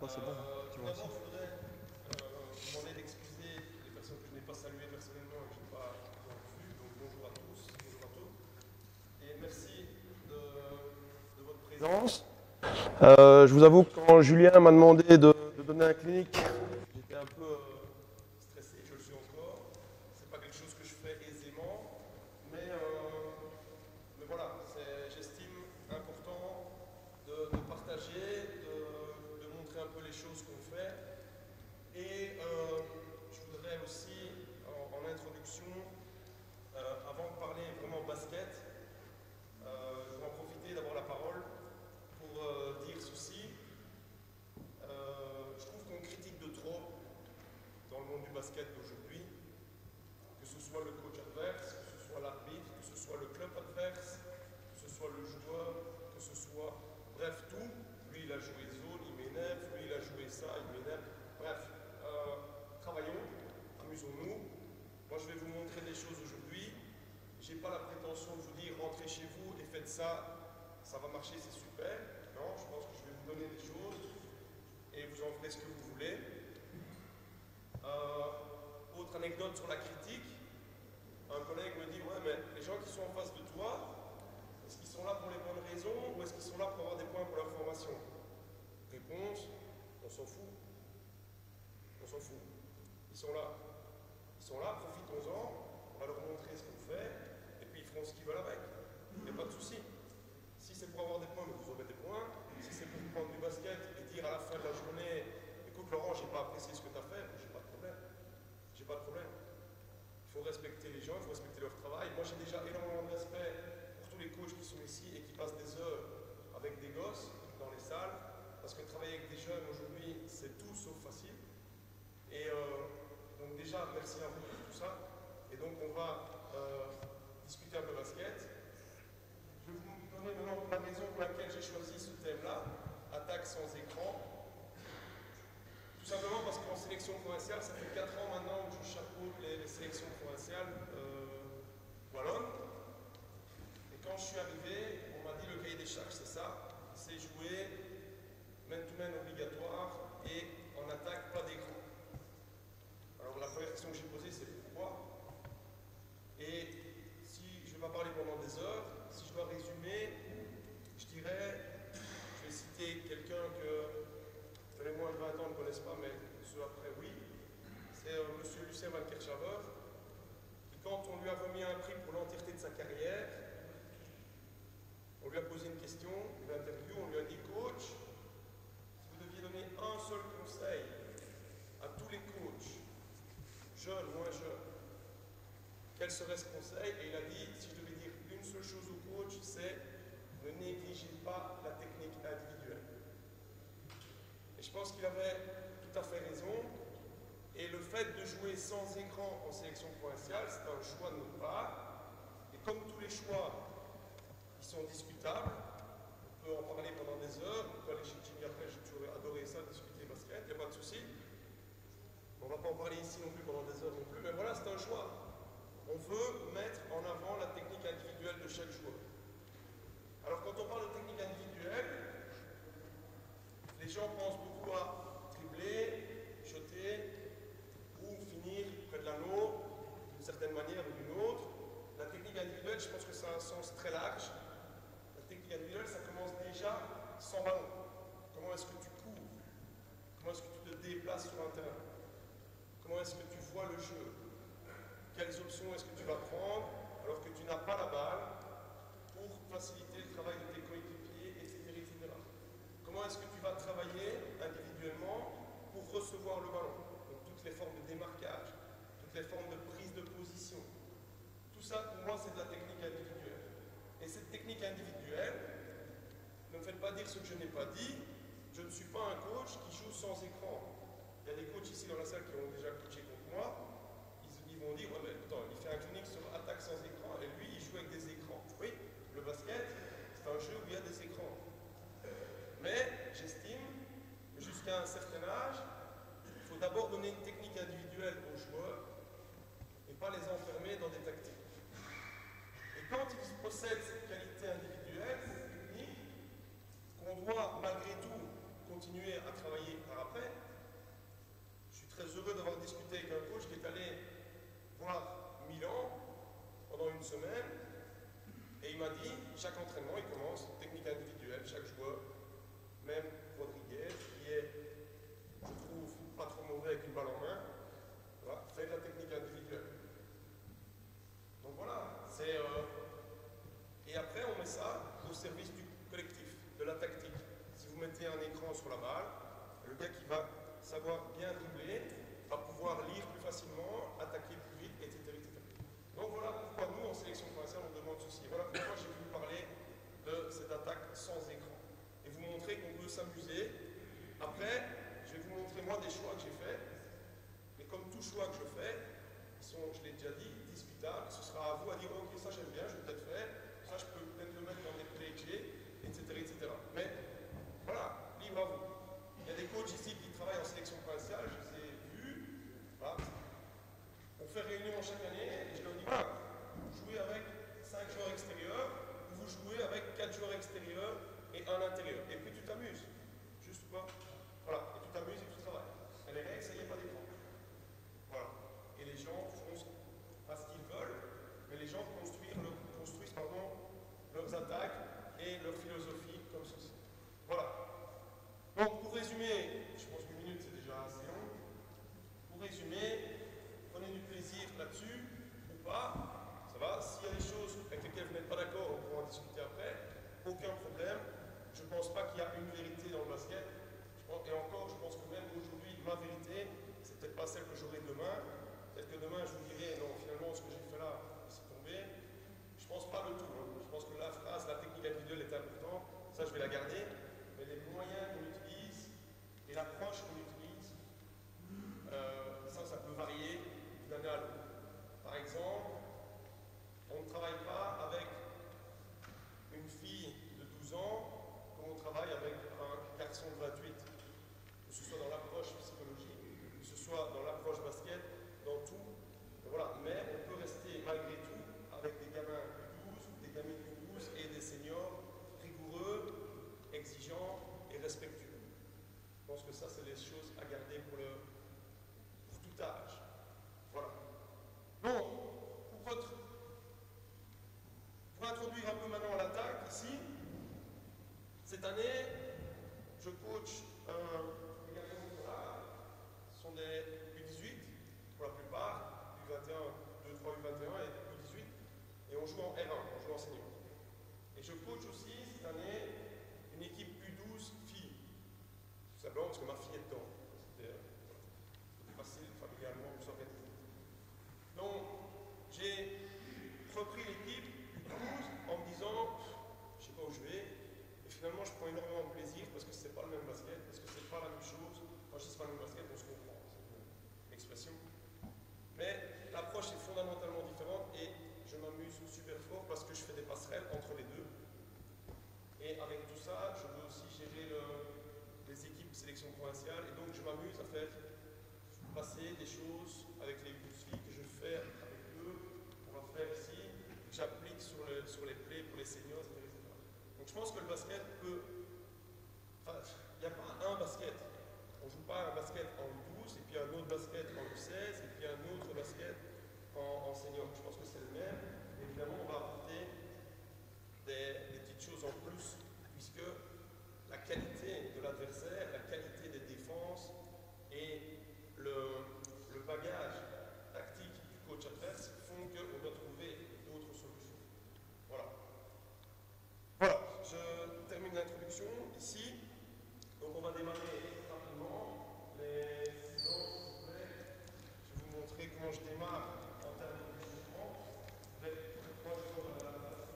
pas, c'est bon, hein, tu vois aussi. D'abord, je voudrais vous demander d'excuser les personnes que je n'ai pas saluées personnellement et que je n'ai pas donc vues. Donc bonjour à tous, bonjour à toutes. Et merci de votre présence. Je vous avoue que quand Julien m'a demandé de donner un clinique, j'étais un peu stressé, je le suis encore. C'est pas quelque chose que je fais aisément, mais voilà, j'estime important de partager, de montrer un peu les choses qu'on fait. Et je voudrais aussi, en introduction, avant de parler vraiment basket, je vais en profiter d'avoir la parole pour dire ceci. Je trouve qu'on critique de trop dans le monde du basket d'aujourd'hui, que ce soit le coach adverse, que ce soit l'arbitre, que ce soit le club adverse, que ce soit le joueur, que ce soit, bref, tout. Lui, il a joué zone, il m'énerve, lui, il a joué ça, il m'énerve. Bref, travaillons, amusons-nous. Moi, je vais vous montrer des choses aujourd'hui. Je n'ai pas la prétention de vous dire rentrez chez vous et faites ça, ça va marcher, c'est super. Non, je pense que je vais vous donner des choses et vous en ferez ce que vous voulez. Autre anecdote sur la critique, un collègue me dit ouais, mais les gens qui sont en face de toi, est-ce qu'ils sont là pour les bonnes raisons ou est-ce qu'ils sont là pour avoir des points pour leur formation? Réponse, on s'en fout. On s'en fout. Ils sont là. Ils sont là, profitons-en, on va leur montrer ce qu'on fait, et puis ils feront ce qu'ils veulent avec. Il n'y a pas de souci. Si c'est pour avoir des points, vous aurez des points. Si c'est pour prendre du basket et dire à la fin de la journée, écoute Laurent, j'ai pas apprécié ce que tu as fait, j'ai pas de problème. J'ai pas de problème. Il faut respecter les gens, il faut respecter leur travail. Moi j'ai déjà énormément de respect pour tous les coachs qui sont ici et qui passent des heures avec des gosses dans les salles, parce que travailler avec des jeunes aujourd'hui, c'est tout sauf facile. Et donc déjà, merci à vous pour tout ça. Et donc on va discuter un peu basket. Je vais vous donner maintenant la raison pour laquelle j'ai choisi ce thème-là, attaque sans écran. Tout simplement parce qu'en sélection provinciale, ça fait 4 ans maintenant que je chapeaute les sélections provinciales wallonnes. Et quand je suis arrivé, on m'a dit le cahier des charges, c'est ça, c'est jouer man-to-man obligatoire et en attaque pas d'écran. Alors la première question que j'ai posée, c'est pourquoi? Et si je ne vais pas parler pendant des heures, si je dois résumer, je dirais, je vais citer quelqu'un que les moins de 20 ans ne connaissent pas, mais ceux après oui, c'est monsieur Lucien Van Kerchhaver, qui quand on lui a remis un prix pour l'entièreté de sa carrière, on lui a posé une question, une interview, on lui a dit coach, si vous deviez donner un seul conseil à tous les coachs, jeunes, moins jeunes, quel serait ce conseil? Et il a dit, si je devais dire une seule chose au coach, c'est ne négligez pas la technique individuelle. Et je pense qu'il avait tout à fait raison. Et le fait de jouer sans écran en sélection provinciale, c'est un choix de notre part. Et comme tous les choix, ils sont discutables, on peut en parler pendant des heures, on peut aller chez Jimmy après, j'ai toujours adoré ça, discuter basket, il n'y a pas de souci. On ne va pas en parler ici non plus pendant des heures non plus, mais voilà, c'est un choix. On veut mettre en avant la technique individuelle de chaque joueur. Alors quand on parle de technique individuelle, les gens pensent beaucoup à dribbler, shotter ou finir près de l'anneau d'une certaine manière ou d'une autre. La technique individuelle, je pense que ça a un sens très large. La technique individuelle, ça commence déjà sans ballon. Comment est-ce que tu cours? Comment est-ce que tu te déplaces sur un terrain? Comment est-ce que tu vois le jeu? Quelles options est-ce que tu vas prendre alors que tu n'as pas la balle pour faciliter le travail de tes coéquipiers, etc., etc. Comment est-ce que tu vas travailler individuellement pour recevoir le ballon? Donc toutes les formes de démarquage, toutes les formes de prise de position. Tout ça, pour moi, c'est de la technique individuelle. Et cette technique individuelle, ne me faites pas dire ce que je n'ai pas dit, je ne suis pas un coach qui joue sans écran. Il y a des coachs ici dans la salle qui ont déjà coaché contre moi. Ils vont dire, ouais, mais attends, il fait un clinique sur attaque sans écran et lui, il joue avec des écrans. Oui, le basket, c'est un jeu où il y a des écrans. Mais j'estime que jusqu'à un certain âge, il faut d'abord donner une technique individuelle aux joueurs et pas les enfermer dans des tactiques. Et quand ils possèdent cette qualité individuelle, cette technique, qu'on doit malgré tout continuer à travailler par une semaine, et il m'a dit, chaque entraînement, il commence technique individuelle, chaque joueur, même Rodriguez, qui est, je trouve, pas trop mauvais avec une balle en main, voilà, fait de la technique individuelle. Donc voilà, c'est... et après, on met ça au service du collectif, de la tactique. Si vous mettez un écran sur la balle, le gars qui va savoir bien dribbler va pouvoir lire plus facilement, attaquer plus vite, etc. etc. Donc voilà pourquoi nous, en sélection provinciale, on demande ceci. Voilà pourquoi j'ai voulu parler de cette attaque sans écran. Et vous montrer qu'on peut s'amuser. Après, je vais vous montrer moi des choix que j'ai faits. Mais comme tout choix que je fais, ils sont, je l'ai déjà dit, discutables. Ce sera à vous à dire, ok, ça j'aime bien, je vais peut-être faire. Ça, je peux peut-être le mettre dans des plays que j'ai, etc., etc. Mais voilà, libre à vous. Il y a des coachs ici qui travaillent en sélection provinciale, je les ai vus. Voilà. On fait réunion chaque année et je leur dis, voilà, vous jouez avec 5 joueurs extérieurs ou vous jouez avec 4 joueurs extérieurs et un intérieur. Et puis tu t'amuses. Juste quoi? Voilà, et tu t'amuses et tu travailles. Et les règles, ça y est, pas d'écran. Voilà. Et les gens font pas ce qu'ils veulent, mais les gens construisent leurs attaques et leur philosophie comme ceci. Voilà. Donc, pour résumer, je pense qu'une minute c'est déjà assez long. Pour résumer, prenez du plaisir là-dessus ou pas. Ça va. S'il y a des choses avec lesquelles vous n'êtes pas d'accord, on pourra en discuter après. Aucun problème. Je ne pense pas qu'il y a une vérité dans le basket. Et encore, je pense que même aujourd'hui, ma vérité, c'est peut-être pas celle que j'aurai demain. Peut-être que demain, je vous dirai, non, finalement, ce que j'ai fait là, c'est tombé. Je pense pas le tout. Hein. Je pense que la phrase, la technique individuelle est importante. Ça, je vais la garder. Mais les moyens qu'on utilise et l'approche qu'on utilise, ça peut varier d'une année à l'autre. Par exemple, on ne travaille pas avec une fille de 12 ans comme on travaille avec un garçon de 28. Que ce soit dans l'approche psychologique, que ce soit dans l'approche basket, dans tout. Voilà. Mais on peut rester malgré tout avec des gamins U12, des gamines U12 et des seniors rigoureux, exigeants et respectueux. Je pense que ça, c'est les choses à garder pour tout âge. Voilà. Donc, pour introduire un peu maintenant l'attaque ici, cette année, je coach les garçons qui sont là, ce sont des U18 pour la plupart, U21, 2, 3 U21 et U18, et on joue en R1, on joue en senior. Et je coach aussi cette année une équipe U12 filles. Tout simplement parce que ma fille est dedans. C'était plus facile familialement pour s'organiser. Donc, j'ai repris l'équipe U12 en me disant, je ne sais pas où je vais, et finalement je prends énormément de plaisir parce que ce n'est pas le même basket, parce que ce n'est pas la même chose. Quand je dis c'est pas le même basket, on se comprend, c'est une expression. Mais l'approche est fondamentalement différente et je m'amuse super fort parce que je fais des passerelles entre les deux. Et avec tout ça, je veux aussi gérer les équipes de sélection provinciale et donc je m'amuse à faire passer des choses avec les filles que je fais avec eux, on va faire ici, que j'applique sur les plays pour les seniors, etc. Donc je pense que le basket peut... Enfin, il n'y a pas un basket. On ne joue pas un basket en U12 et puis un autre basket en U16 et puis un autre basket en senior. Je pense que c'est le même. Évidemment, on va apporter des petites choses en plus puisque la qualité de l'adversaire, la qualité des défenses et le bagage tactique du coach adverse font qu'on doit trouver d'autres solutions. Voilà. Voilà, je termine l'introduction ici. Donc on va démarrer rapidement. Les suivants, s'il vous plaît. Je vais vous montrer comment je démarre en termes de jugement. Avec 3 jours à la base.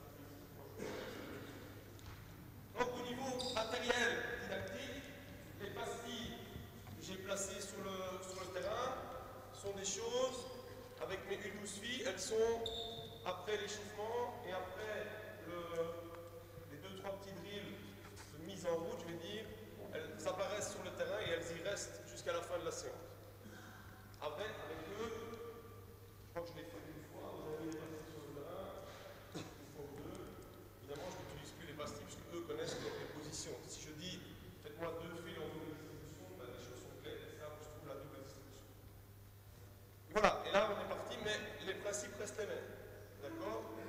Donc au niveau matériel didactique, les pastilles que j'ai placées sur le terrain sont des choses, avec mes U12 filles, elles sont après l'échauffement et après les 2-3 petits drills de mise en route, je vais dire, elles apparaissent sur le terrain et elles y restent jusqu'à la fin de la séance. Après, avec eux, je crois que je l'ai fait une fois, vous avez les pastilles sur le terrain, une fois ou deux. Évidemment, je n'utilise plus les pastilles puisque eux connaissent les positions. Si je dis, faites-moi 2 fils en double distribution, ben, les choses sont claires et ça, je trouve la double distribution. Voilà, et là on est parti, mais les principes restent les mêmes. D'accord?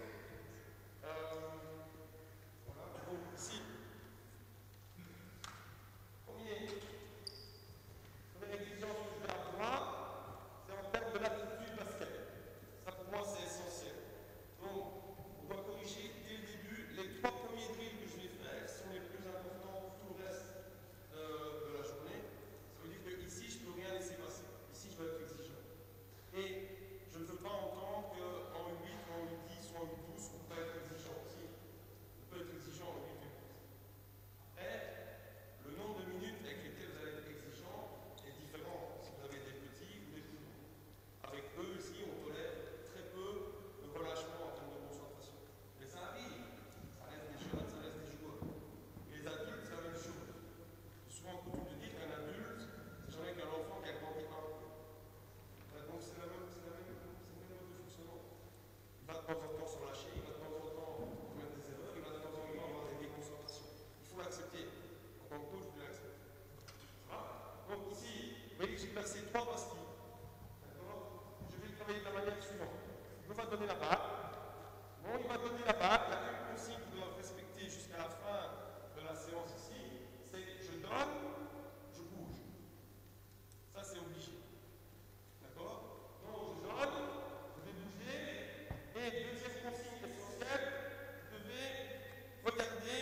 donner la balle. Bon, il va donner la balle. Il y a une consigne qu'il doit respecter jusqu'à la fin de la séance ici. C'est je donne, je bouge. Ça, c'est obligé. D'accord? Donc, je donne, je vais bouger. Et deuxième consigne essentielle, vous devez regarder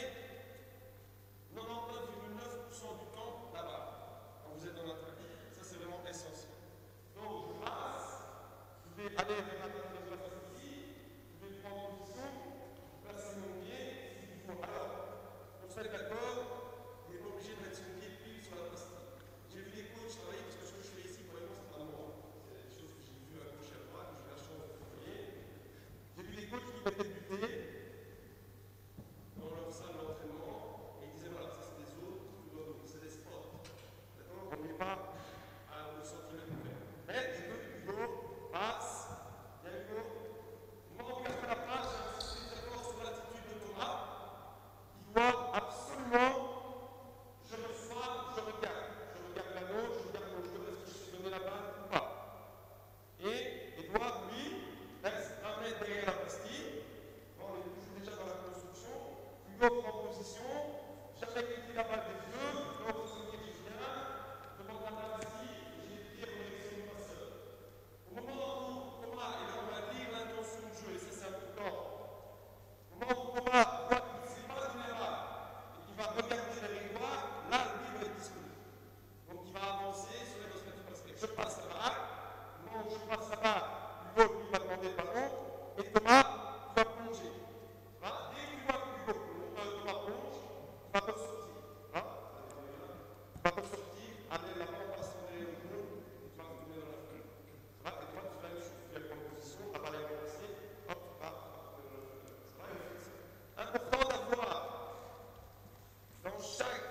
99,9% du temps la balle quand vous êtes en attaque. Ça, c'est vraiment essentiel. Donc, je passe, je vais aller vers la balle de la face ici, je vais prendre position, placer mon pied, s'il faut. Alors, pour se mettre d'accord, on n'est pas obligé de mettre son pied pile sur la pastille. J'ai vu des coachs travailler parce que ce que je fais ici, pour c'est pas moi. C'est des choses que j'ai vues à gauche et à droite, que j'ai la chance de travailler. J'ai vu des coachs qui mettaient du thé dans leur salle d'entraînement et ils disaient voilà, ça c'est des zones, c'est des spots. D'accord? On n'est pas au centimètre près. Mais les deux pivots passent, il y a une autre. Moi, on regarde la page, j'ai insisté d'accord sur l'attitude de Thomas, qui doit absolument, je reçois, je regarde. Je regarde la gauche, je regarde la gauche, est-ce que je sais donner la balle ou pas? Et Edouard, lui, reste un mètre derrière la pastille. Bon, on est toujours déjà dans la construction. Hugo prend position, jamais quitter la balle des yeux, donc ce qui est bien, devant la balle ici, j'ai les pieds en direction du passeur. Au moment où Thomas, et là on va lire l'intention de jeu, et ça c'est important, au moment où Thomas voit qu'il ne sait pas donner la balle, et qu'il va regarder vers Edouard, là lui va être disponible. Donc il va avancer sur les respectifs basket. Je passe la balle, au moment où je passe la balle, Hugo lui va demander le ballon, et Thomas va plonger. Dès que tu vois que Thomas plonge, il va ressortir. Il va ressortir, amener la balle, passer derrière le genou, et tu vas retourner dans la fenêtre. Et toi, tu vas aller sur la position, la balle est lancée, hop, tu vas retourner dans la fenêtre. Ça va, c'est important d'avoir dans chaque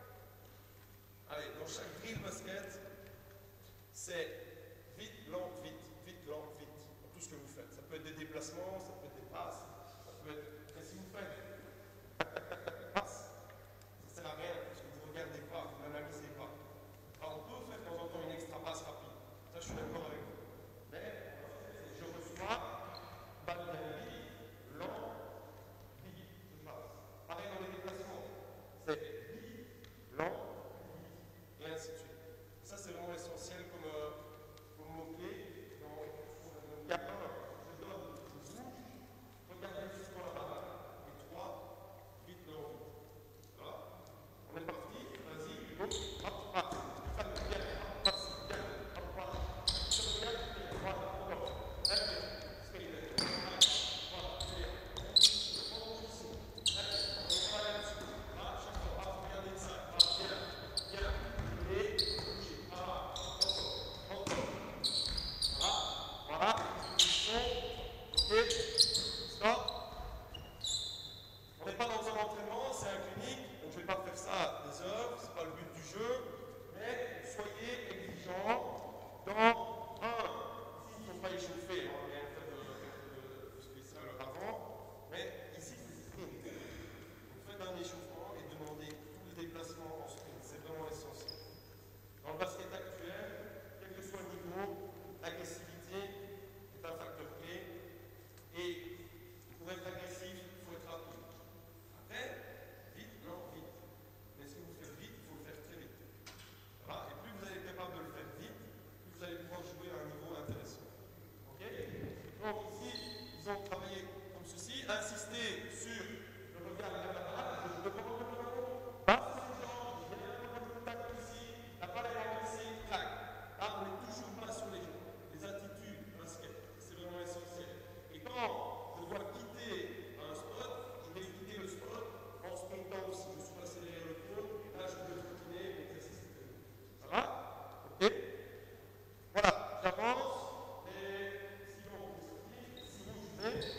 drill basket, c'est vite, lent, vite, vite, lent, vite, dans tout ce que vous faites. Ça peut être des déplacements, ça peut être des passes, ça peut être. Mais si vous faites passe, ça ne sert à rien parce que vous ne regardez pas, vous n'analysez pas. Alors, on peut faire de temps en temps une extra passe rapide. Ça, je suis d'accord avec vous. Mais je reçois, balle bien vite, lent, vite, je passe. Pareil dans les déplacements. C'est vite, lent, et ainsi de suite. Ça, c'est vraiment essentiel comme mot-clé. Dans le cas 1, je donne, je bouge, regardez jusqu'à la balle. Et 3, vite, lent, vite. Voilà. On est parti, vas-y, Hugo, hop, hop, bien, hop, passe, bien, hop, voilà. Je regarde, voilà, encore. Allez, speed, voilà, bien. Je prends position. Allez, on va là-dessus. Là, chaque fois, hop, regardez ça, hop, bien, bien. Et bougez, voilà, encore. Voilà, position, ok, stop. On n'est pas dans un entraînement, c'est un clinique, donc je ne vais pas faire ça des heures, ce n'est pas le but du jeu, mais soyez exigeants dans s'ils ne sont pas échauffés, on vient de faire de spécial avant, mais ici c'est sprint. Donc faites un échauffement et demandez tous les déplacements en sprint, c'est vraiment essentiel. Dans le basket actuel, quel que soit le niveau, l'agressivité est un facteur clé et pour être agressif, il faut être rapide. Après, vite, non, vite. Mais si vous faites vite, il faut le faire très vite. Voilà. Et plus vous allez être capable de le faire vite, plus vous allez pouvoir jouer à un niveau intéressant. Ok? Donc ici, ils ont travaillé comme ceci, insister sur le regard vers la balle, je demande le ballon, passe les jambes, je viens prendre le contact ici, la balle est lancée, clac. Là, on n'est toujours pas sur les jambes. Les attitudes basket, c'est vraiment essentiel. Et quand je dois quitter un spot, je vais quitter le spot en sprintant aussi. Je suis passé derrière le pôle, et là je peux continuer l'exercice. Ça va? Ok? Voilà, j'avance, et si on peut si vous jouez.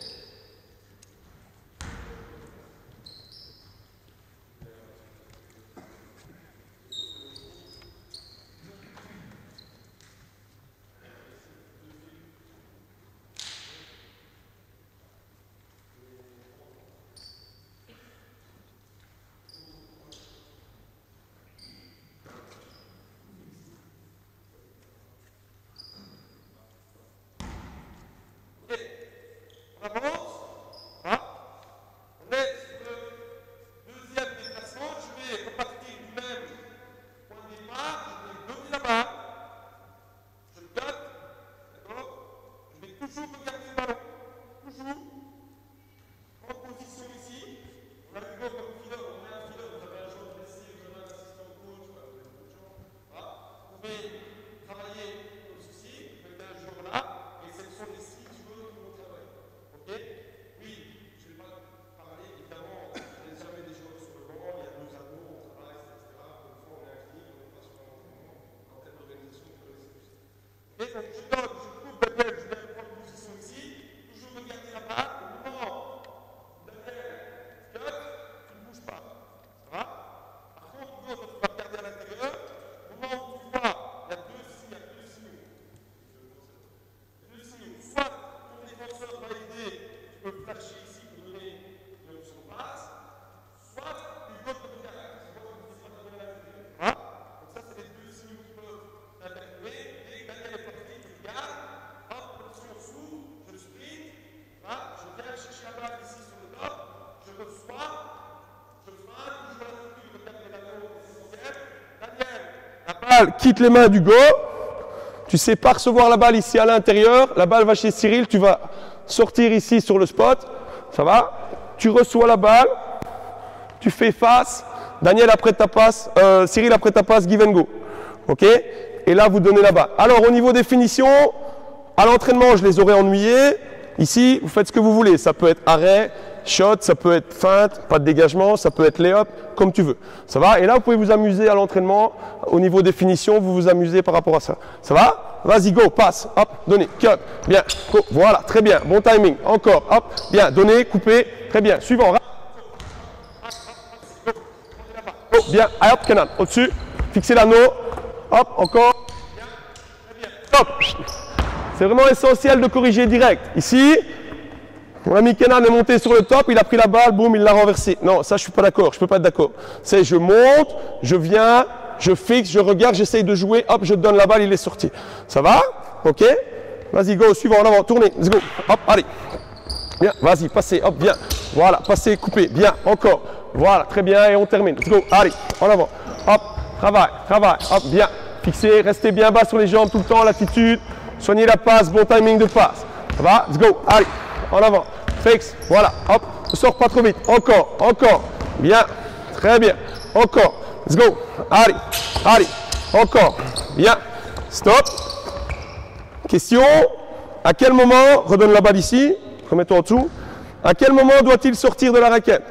Ok, garder le ballon. Toujours. En position ici. On a vu comme fileur, on met un fileur, vous avez un joueur blessé, vous avez un assistant coach, vous avez beaucoup de gens. Voilà. Vous pouvez travailler comme ceci, vous mettez un joueur là, et ce sont les 6 joueurs qui vont travailler. Ok? Oui, je ne vais pas parler, évidemment, on n'est jamais des joueurs sur le banc, il y a nos ados, on travaille, etc. Une fois on est un clinique, on n'est pas sur un entraînement, en termes d'organisation, on peut laisser plus. Et donc je donne, je coupe Daniel, je vais prendre position ici, toujours regarder la balle, au moment Daniel, cut, tu ne bouges pas. Ça va? Par contre, Hugo, tu vas regarder à l'intérieur, au moment où tu vois, il y a deux signaux. Deux signaux. Soit ton défenseur va aider, tu peux flasher ici pour donner une option de passe, soit Hugo te regarde, tu vois que tu vas donner à l'intérieur. Hein? Donc ça, c'est les deux signaux qui peuvent t'interpeller. Dès que Daniel est parti, tu regardes, hop, l'option s'ouvre, je sprint, hein, je viens chercher la balle ici sur le top, je reçois, je feinte, je joue à la culture, regarde les ballons essentiels. Daniel, la balle quitte les mains d'Hugo. Tu sais pas recevoir la balle ici à l'intérieur, la balle va chez Cyril, tu vas sortir ici sur le spot, ça va? Tu reçois la balle, tu fais face, Daniel après ta passe, Cyril après ta passe, give and go. Ok? Et là vous donnez la balle. Alors au niveau des finitions, à l'entraînement je les aurais ennuyés. Ici vous faites ce que vous voulez, ça peut être arrêt, shot, ça peut être feinte, pas de dégagement, ça peut être lay-up, comme tu veux. Ça va? Et là vous pouvez vous amuser à l'entraînement, au niveau des finitions, vous vous amusez par rapport à ça. Ça va? Vas-y, go, passe, hop, donnez, cut, bien, go, voilà, très bien, bon timing, encore, hop, bien, donnez, coupez, très bien, suivant, go, bien, hop, Kenan, au-dessus, fixez l'anneau, hop, encore, bien, très bien, stop. C'est vraiment essentiel de corriger direct. Ici, mon ami Kenan est monté sur le top, il a pris la balle, boum, il l'a renversée. Non, ça je suis pas d'accord, je peux pas être d'accord. C'est je monte, je viens, je fixe, je regarde, j'essaye de jouer, hop, je donne la balle, il est sorti. Ça va? Ok? Vas-y, go, suivant, en avant, tournez, let's go. Hop, allez. Bien, vas-y, passez, hop, bien. Voilà, passez, coupez, bien, encore. Voilà, très bien, et on termine. Let's go, allez, en avant. Hop, travail, hop, bien. Fixez, restez bien bas sur les jambes tout le temps, l'attitude. Soignez la passe, bon timing de passe. Ça va? Let's go, allez, en avant. Fixe, voilà, hop, ne sors pas trop vite. Encore, bien, très bien, encore. Let's go. Allez, encore. Bien. Stop. Question. À quel moment, redonne la balle ici, remettons en dessous. À quel moment doit-il sortir de la raquette?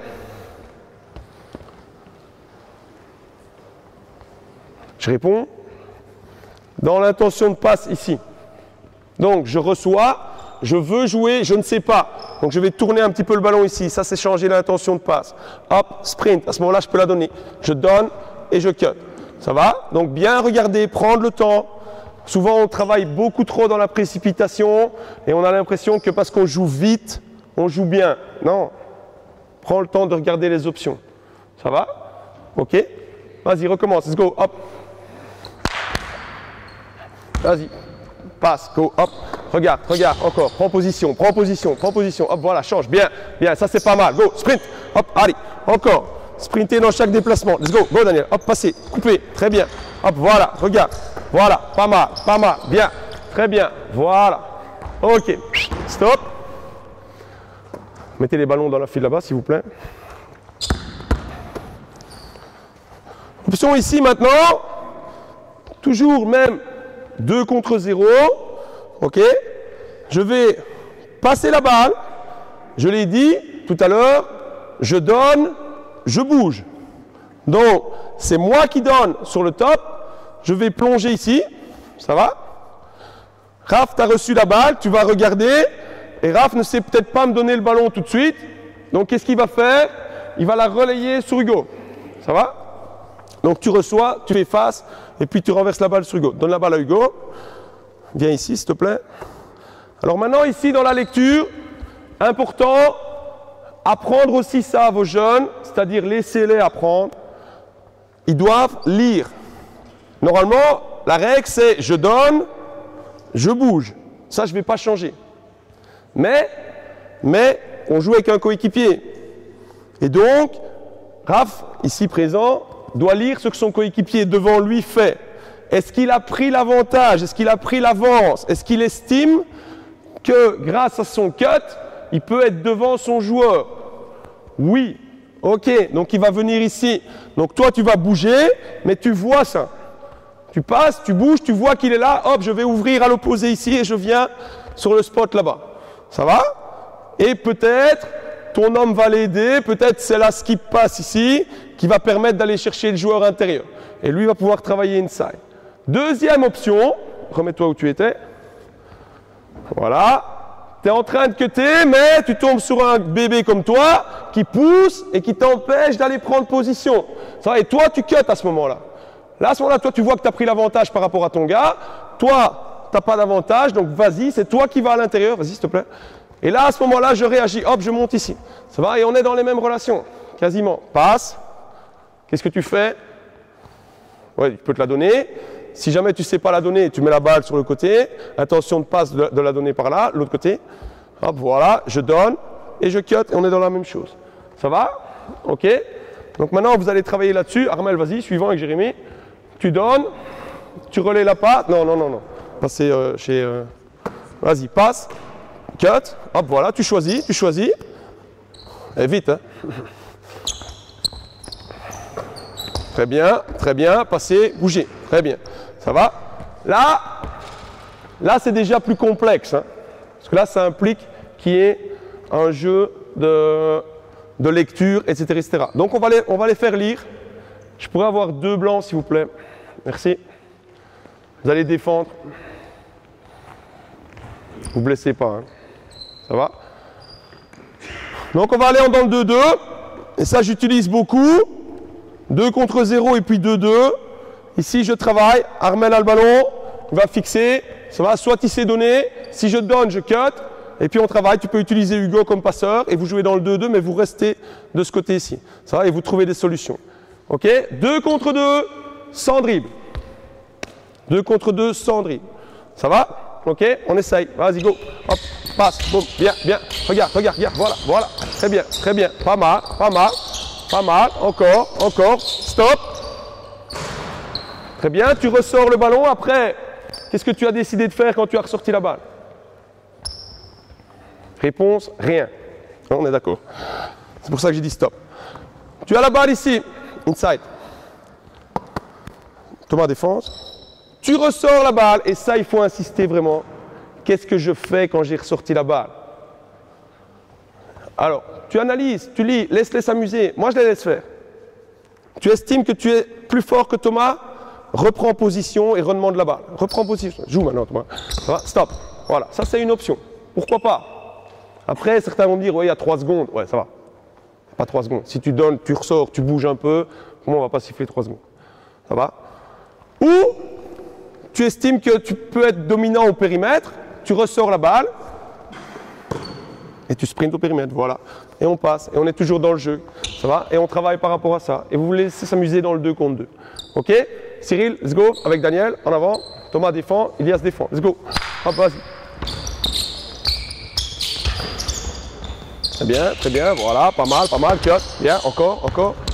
Je réponds. Dans l'intention de passe ici. Donc, je reçois, je veux jouer, je ne sais pas. Donc, je vais tourner un petit peu le ballon ici. Ça, c'est changer l'intention de passe. Hop, sprint. À ce moment-là, je peux la donner. Je donne et je cut. Ça va? Donc, bien regarder, prendre le temps. Souvent, on travaille beaucoup trop dans la précipitation et on a l'impression que parce qu'on joue vite, on joue bien. Non. Prends le temps de regarder les options. Ça va? Ok? Vas-y, recommence. Let's go. Hop. Vas-y. Passe, go, hop, regarde, encore, prends position, hop, voilà, change, bien, ça c'est pas mal, go, sprint, hop, allez, encore, sprintez dans chaque déplacement, let's go, go Daniel, hop, passez, coupez, très bien, hop, voilà, regarde, voilà, pas mal, bien, très bien, voilà, ok, stop, mettez les ballons dans la file là-bas s'il vous plaît. Option ici maintenant, toujours même 2 contre 0, ok, je vais passer la balle, je l'ai dit tout à l'heure, je donne, je bouge. Donc, c'est moi qui donne sur le top, je vais plonger ici, ça va? Raph, tu as reçu la balle, tu vas regarder, et Raph ne sait peut-être pas me donner le ballon tout de suite, donc qu'est-ce qu'il va faire? Il va la relayer sur Hugo, ça va? Donc tu reçois, tu fais face, et puis tu renverses la balle sur Hugo. Donne la balle à Hugo. Viens ici, s'il te plaît. Alors maintenant, ici, dans la lecture, important, apprendre aussi ça à vos jeunes, c'est-à-dire laissez-les apprendre. Ils doivent lire. Normalement, la règle, c'est je donne, je bouge. Ça, je ne vais pas changer. Mais, on joue avec un coéquipier. Et donc, Raph, ici présent, doit lire ce que son coéquipier devant lui fait. Est-ce qu'il a pris l'avantage? Est-ce qu'il a pris l'avance? Est-ce qu'il estime que grâce à son cut, il peut être devant son joueur? Oui. Ok, donc il va venir ici. Donc toi, tu vas bouger, mais tu vois ça. Tu passes, tu bouges, tu vois qu'il est là. Hop, je vais ouvrir à l'opposé ici et je viens sur le spot là-bas. Ça va? Et peut-être, ton homme va l'aider. Peut-être c'est là ce qui passe ici qui va permettre d'aller chercher le joueur intérieur. Et lui va pouvoir travailler inside. Deuxième option, remets-toi où tu étais. Voilà. Tu es en train de cutter, mais tu tombes sur un bébé comme toi qui pousse et qui t'empêche d'aller prendre position. Ça va, et toi, tu cuts à ce moment-là. Là, à ce moment-là, toi, tu vois que tu as pris l'avantage par rapport à ton gars. Toi, tu n'as pas d'avantage, donc vas-y, c'est toi qui vas à l'intérieur. Vas-y, s'il te plaît. Et là, à ce moment-là, je réagis. Hop, je monte ici. Ça va, et on est dans les mêmes relations. Quasiment. Passe. Qu'est-ce que tu fais? Ouais, tu peux te la donner. Si jamais tu ne sais pas la donner, tu mets la balle sur le côté. Attention de passe de la donner par là, l'autre côté. Hop, voilà, je donne et je cut et on est dans la même chose. Ça va? Ok. Donc maintenant, vous allez travailler là-dessus. Armel, vas-y, suivant avec Jérémy. Tu donnes, tu relais la patte. Non, non, non, non. Passez chez... Vas-y, passe, cut. Hop, voilà, tu choisis, tu choisis. Et vite, hein. Très bien, passez, bougez. Très bien. Ça va? Là c'est déjà plus complexe. Hein, parce que là, ça implique qu'il y ait un jeu de lecture, etc., etc. Donc, on va les faire lire. Je pourrais avoir 2 blancs, s'il vous plaît. Merci. Vous allez défendre. Ne vous blessez pas. Hein. Ça va? Donc, on va aller dans le 2-2. Et ça, j'utilise beaucoup. 2 contre 0 et puis 2-2. Ici, je travaille. Armel a le ballon. Il va fixer. Ça va, soit il s'est donné. Si je donne, je cut. Et puis on travaille. Tu peux utiliser Hugo comme passeur. Et vous jouez dans le 2-2, mais vous restez de ce côté ici. Ça va, et vous trouvez des solutions. OK? 2 contre 2, sans dribble. 2 contre 2, sans dribble. Ça va? OK? On essaye. Vas-y, go. Hop, passe. Boum. Bien, bien. Regarde, regarde, regarde. Voilà, voilà. Très bien, très bien. Pas mal, pas mal. Pas mal. Encore, encore. Stop. Très bien. Tu ressors le ballon. Après, qu'est-ce que tu as décidé de faire quand tu as ressorti la balle? Réponse, rien. On est d'accord. C'est pour ça que j'ai dit stop. Tu as la balle ici. Inside. Thomas, défense. Tu ressors la balle. Et ça, il faut insister vraiment. Qu'est-ce que je fais quand j'ai ressorti la balle? Alors, tu analyses, tu lis, laisse-les s'amuser. Moi, je les laisse faire. Tu estimes que tu es plus fort que Thomas? Reprends position et redemande la balle. Reprends position. Joue maintenant, Thomas. Ça va? Stop. Voilà. Ça, c'est une option. Pourquoi pas? Après, certains vont me dire, ouais, il y a 3 secondes. Ouais, ça va. Pas 3 secondes. Si tu donnes, tu ressors, tu bouges un peu, comment on va pas siffler 3 secondes? Ça va? Ou tu estimes que tu peux être dominant au périmètre, tu ressors la balle et tu sprints au périmètre. Voilà. Et on passe. Et on est toujours dans le jeu. Ça va? Et on travaille par rapport à ça. Et vous vous laissez s'amuser dans le 2 contre 2. OK? Cyril, let's go. Avec Daniel, en avant. Thomas défend. Ilias défend. Let's go. Hop, vas-y. Très bien, voilà, pas mal, cut, bien, encore.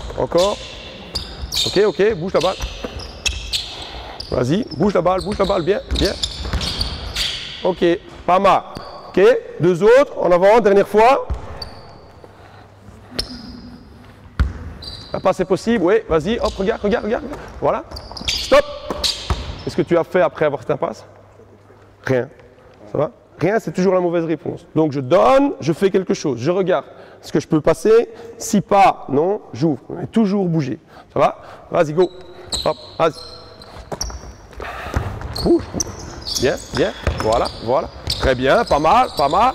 Ok, bouge la balle. Vas-y, bouge la balle, bien. Ok, pas mal. Ok, 2 autres, en avant, dernière fois. La passe est possible, oui, vas-y, hop, regarde. Voilà, stop. Qu'est-ce que tu as fait après avoir fait ta passe? Rien, ça va? Rien, c'est toujours la mauvaise réponse. Donc je donne, je fais quelque chose, je regarde. Est-ce que je peux passer? Si pas, non, j'ouvre. Toujours bouger. Ça va? Vas-y, go. Hop, vas-y. Bouge. Bien. Voilà. Très bien, pas mal.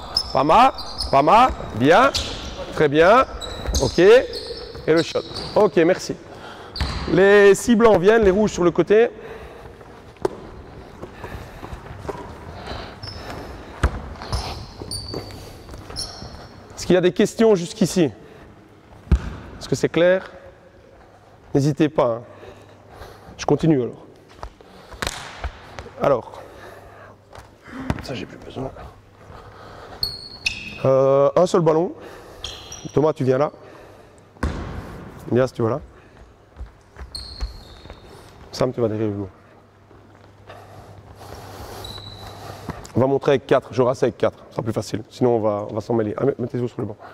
Bien. Très bien. OK. Et le shot. OK, merci. Les 6 blancs viennent, les rouges sur le côté. Est-ce qu'il y a des questions jusqu'ici? Est-ce que c'est clair? N'hésitez pas. Hein. Je continue alors. Alors, ça j'ai plus besoin. Un seul ballon. Thomas, tu viens là. Elias, tu vas là. Sam, tu vas derrière Hugo. On va montrer avec 4, je reste avec 4, ce sera plus facile, sinon on va s'en mêler. Ah, mettez-vous sur le banc.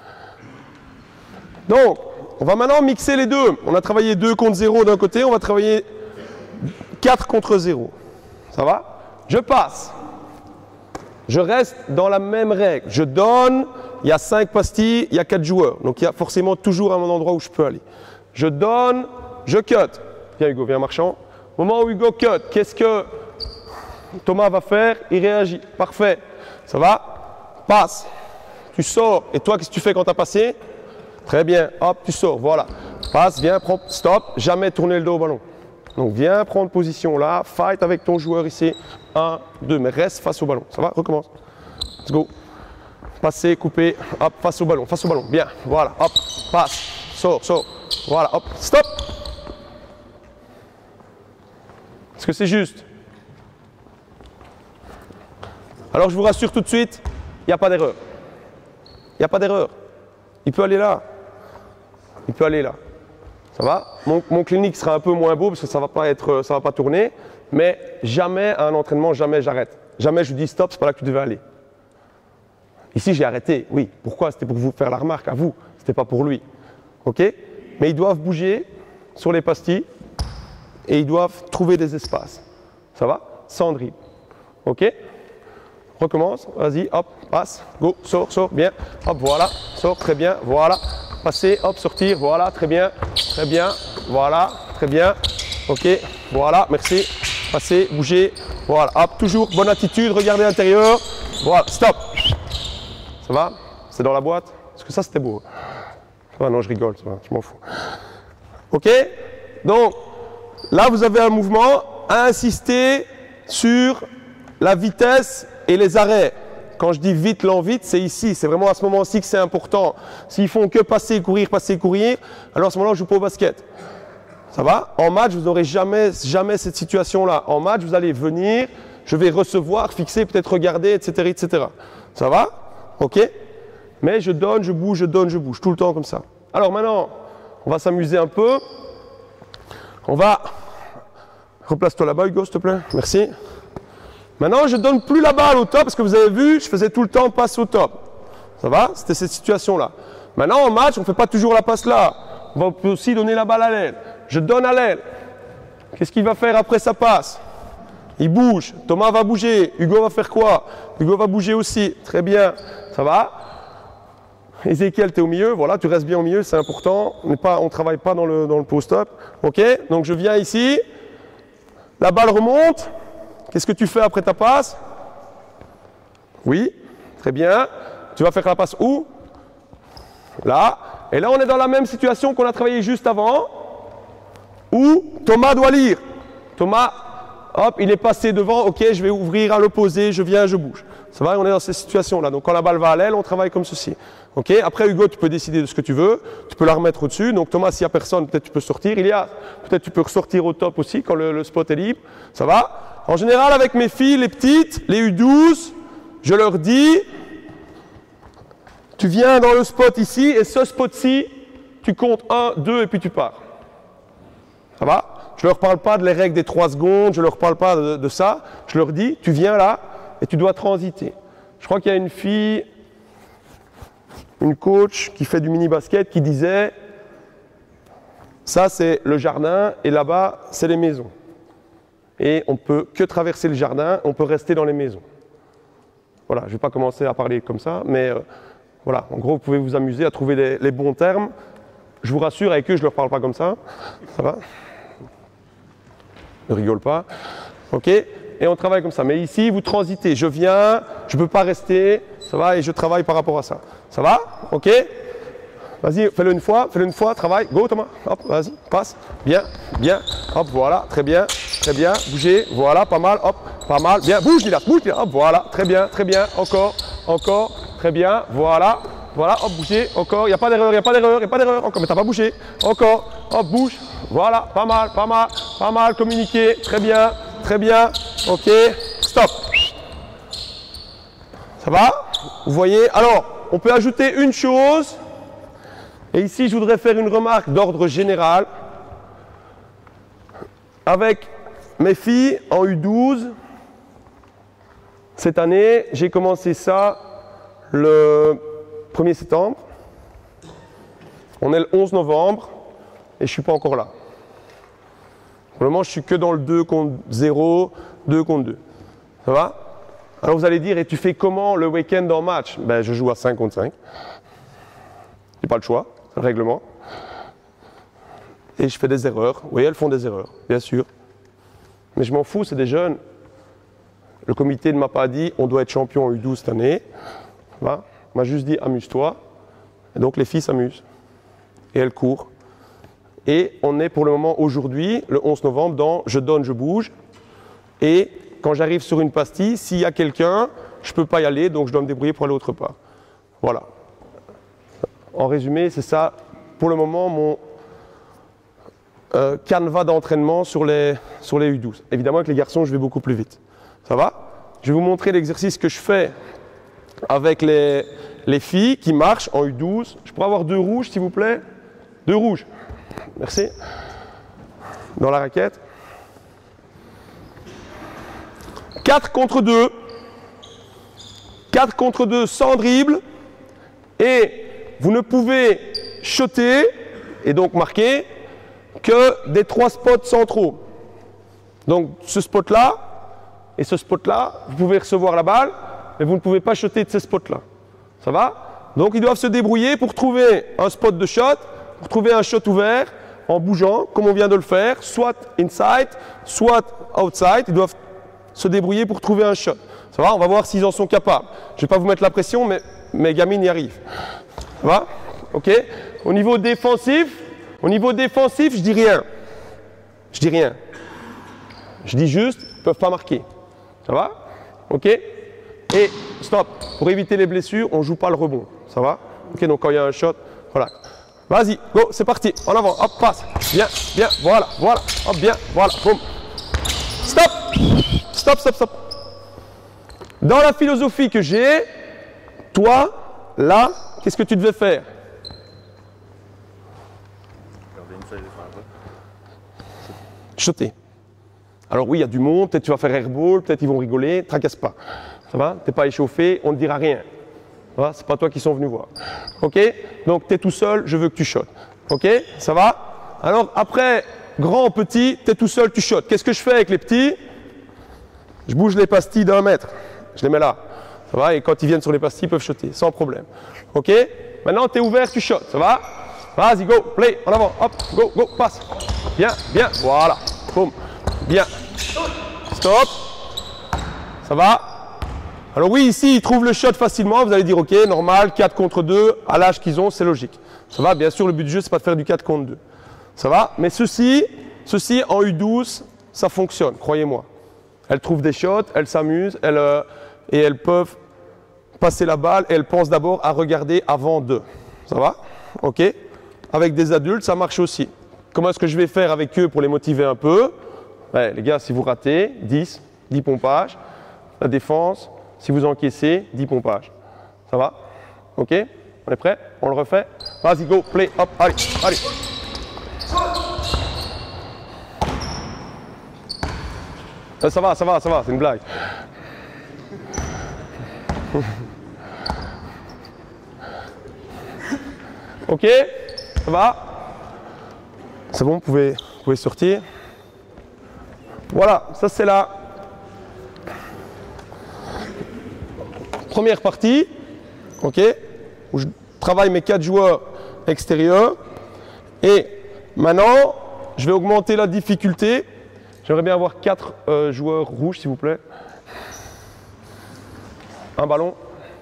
Donc, on va maintenant mixer les deux. On a travaillé 2 contre 0 d'un côté, on va travailler 4 contre 0. Ça va? Je passe. Je reste dans la même règle. Je donne, il y a 5 pastilles, il y a 4 joueurs. Donc il y a forcément toujours un endroit où je peux aller. Je donne, je cut. Viens Hugo, viens Marchand. Au moment où Hugo cut, qu'est-ce que Thomas va faire? Il réagit. Parfait. Ça va? Passe. Tu sors. Et toi, qu'est-ce que tu fais quand tu as passé? Très bien. Hop, tu sors. Voilà. Passe, viens, prends, stop. Jamais tourner le dos au ballon. Donc viens prendre position là. Fight avec ton joueur ici. 1, 2. Mais reste face au ballon. Ça va? Recommence. Let's go. Passer, couper. Hop, face au ballon. Face au ballon. Bien. Voilà. Hop. Passe. Sors, sors. Voilà. Hop. Stop. Est-ce que c'est juste? Alors je vous rassure tout de suite, il n'y a pas d'erreur. Il n'y a pas d'erreur. Il peut aller là. Il peut aller là. Ça va? Mon clinique sera un peu moins beau parce que ça ne va pas tourner. Mais jamais à un entraînement, jamais j'arrête. Jamais je lui dis stop, c'est pas là que tu devais aller. Ici j'ai arrêté, oui. Pourquoi? C'était pour vous faire la remarque à vous. C'était pas pour lui. Ok? Mais ils doivent bouger sur les pastilles et ils doivent trouver des espaces. Ça va? Sans dribble. Ok? Recommence, vas-y, hop, passe, go, sors, sors, bien, hop, voilà, sors, très bien, voilà, passer, hop, sortir, voilà, très bien, voilà, très bien, ok, voilà, merci, passer, bouger, voilà, hop, toujours, bonne attitude, regardez l'intérieur, voilà, stop. Ça va? C'est dans la boîte? Parce que ça, c'était beau. Ah non, je rigole, ça va, je m'en fous. Ok? Donc, là, vous avez un mouvement à insister sur la vitesse et les arrêts. Quand je dis vite, lent, vite, c'est ici. C'est vraiment à ce moment-ci que c'est important. S'ils font que passer, courir, alors à ce moment-là, je joue pas au basket. Ça va? En match, vous n'aurez jamais cette situation-là. En match, vous allez venir, je vais recevoir, fixer, peut-être regarder, etc., etc. Ça va? Ok? Mais je donne, je bouge, je donne, je bouge. Tout le temps comme ça. Alors maintenant, on va s'amuser un peu. On va... Replace-toi là-bas, Hugo, s'il te plaît. Merci. Maintenant, je ne donne plus la balle au top, parce que vous avez vu, je faisais tout le temps passe au top. Ça va? C'était cette situation-là. Maintenant, en match, on ne fait pas toujours la passe là. On va aussi donner la balle à l'aile. Je donne à l'aile. Qu'est-ce qu'il va faire après sa passe? Il bouge. Thomas va bouger. Hugo va faire quoi? Hugo va bouger aussi. Très bien. Ça va? Ézéchiel, tu es au milieu. Voilà, tu restes bien au milieu, c'est important. On ne travaille pas dans le post-up. OK? Donc, je viens ici. La balle remonte. Qu'est-ce que tu fais après ta passe? Oui, très bien. Tu vas faire la passe où? Là. Et là, on est dans la même situation qu'on a travaillé juste avant, où Thomas doit lire. Thomas, hop, il est passé devant. Ok, je vais ouvrir à l'opposé, je viens, je bouge. Ça va, on est dans cette situation-là. Donc, quand la balle va à l'aile, on travaille comme ceci. Ok. Après, Hugo, tu peux décider de ce que tu veux. Tu peux la remettre au-dessus. Donc, Thomas, s'il n'y a personne, peut-être tu peux sortir. Peut-être tu peux ressortir au top aussi quand le spot est libre. Ça va? En général, avec mes filles, les petites, les U12, je leur dis, tu viens dans le spot ici, et ce spot-ci, tu comptes 1, 2, et puis tu pars. Ça va? Je ne leur parle pas de les règles des 3 secondes, je ne leur parle pas de ça. Je leur dis, tu viens là, et tu dois transiter. Je crois qu'il y a une fille, une coach qui fait du mini-basket, qui disait, ça c'est le jardin, et là-bas, c'est les maisons. Et on ne peut que traverser le jardin, on peut rester dans les maisons. Voilà, je ne vais pas commencer à parler comme ça, mais voilà, en gros, vous pouvez vous amuser à trouver les bons termes. Je vous rassure, avec eux, je ne leur parle pas comme ça. Ça va? Ne rigole pas. OK? Et on travaille comme ça. Mais ici, vous transitez. Je viens, je ne peux pas rester, ça va? Et je travaille par rapport à ça. Ça va? OK? Vas-y, fais-le une fois, travaille. Go Thomas, hop, vas-y, passe. Bien, bien, hop, voilà, très bien, bougez, voilà, pas mal, hop, pas mal, bien, bouge Lilas, hop, voilà, très bien, encore, très bien, voilà, hop, bougez, encore, il n'y a pas d'erreur, encore, mais t'as pas bougé, encore, hop, bouge, voilà, pas mal, communiquer, très bien, ok, stop. Ça va? Vous voyez? Alors, on peut ajouter une chose. Et ici, je voudrais faire une remarque d'ordre général. Avec mes filles en U12, Cette année, j'ai commencé ça le 1er septembre. On est le 11 novembre et je ne suis pas encore là. Pour le moment, je suis que dans le 2 contre 0, 2 contre 2. Ça va? Alors vous allez dire, et tu fais comment le week-end en match? Ben, je joue à 5 contre 5. J'ai pas le choix, c'est le règlement. Et je fais des erreurs. Oui, elles font des erreurs, bien sûr. Mais je m'en fous, c'est des jeunes. Le comité ne m'a pas dit, on doit être champion en U12 cette année. Voilà. On m'a juste dit, amuse-toi. Et donc les filles s'amusent. Et elles courent. Et on est pour le moment aujourd'hui, le 11 novembre, dans je donne, je bouge. Et quand j'arrive sur une pastille, s'il y a quelqu'un, je ne peux pas y aller, donc je dois me débrouiller pour aller autre part. Voilà. En résumé, c'est ça, pour le moment, mon canevas d'entraînement sur les U12. Évidemment, avec les garçons, je vais beaucoup plus vite. Ça va? Je vais vous montrer l'exercice que je fais avec les filles qui marchent en U12. Je pourrais avoir 2 rouges, s'il vous plaît? 2 rouges. Merci. Dans la raquette. 4 contre 2. 4 contre 2 sans dribble. Et vous ne pouvez shotter, et donc marquer, que des 3 spots centraux. Donc ce spot-là et ce spot-là, vous pouvez recevoir la balle, mais vous ne pouvez pas shotter de ces spots-là. Ça va? Donc ils doivent se débrouiller pour trouver un spot de shot, pour trouver un shot ouvert, en bougeant, comme on vient de le faire, soit inside, soit outside. Ils doivent se débrouiller pour trouver un shot. Ça va? On va voir s'ils en sont capables. Je ne vais pas vous mettre la pression, mais mes gamines y arrivent. Ça va? Ok? Au niveau défensif, je dis rien. Je dis rien. Je dis juste, ils ne peuvent pas marquer. Ça va? Ok? Et stop. Pour éviter les blessures, on ne joue pas le rebond. Ça va? Ok? Donc quand il y a un shot, voilà. Vas-y, go, c'est parti. En avant, hop, passe. Bien, bien, voilà, voilà. Hop, bien, voilà, boum. Stop! Stop, stop, stop. Dans la philosophie que j'ai, toi, là, qu'est-ce que tu devais faire? Shotter. Alors oui, il y a du monde, peut-être tu vas faire airball, peut-être ils vont rigoler, tracasse pas. Ça va? Tu n'es pas échauffé, on ne te dira rien. Ce n'est pas toi qui sont venus voir. Ok? Donc tu es tout seul, je veux que tu shottes. Ok? Ça va? Alors après, grand, petit, tu es tout seul, tu shottes. Qu'est-ce que je fais avec les petits? Je bouge les pastilles d'1 mètre. Je les mets là. Ça va? Et quand ils viennent sur les pastilles, ils peuvent shotter, sans problème. Ok? Maintenant, tu es ouvert, tu shottes. Ça va? Vas-y, go, play, en avant, hop, go, go, passe. Bien, bien, voilà. Boum. Bien. Stop. Ça va? Alors oui, ici, ils trouvent le shot facilement. Vous allez dire, ok, normal, 4 contre 2, à l'âge qu'ils ont, c'est logique. Ça va? Bien sûr, le but du jeu, c'est pas de faire du 4 contre 2. Ça va? Mais ceci, en U12, ça fonctionne, croyez-moi. Elles trouvent des shots, elles s'amusent, et elles peuvent passer la balle, et elles pensent d'abord à regarder avant d'eux. Ça va? Ok? Avec des adultes, ça marche aussi. Comment est-ce que je vais faire avec eux pour les motiver un peu? Ouais, les gars, si vous ratez, 10 pompages. La défense, si vous encaissez, 10 pompages. Ça va? Ok? On est prêt? On le refait? Vas-y, go, play, hop, allez, allez. Ça va, c'est une blague. Ok? Ça va? C'est bon, vous pouvez sortir. Voilà, ça c'est la première partie, ok, où je travaille mes 4 joueurs extérieurs. Et maintenant, je vais augmenter la difficulté. J'aimerais bien avoir 4 joueurs rouges, s'il vous plaît. Un ballon.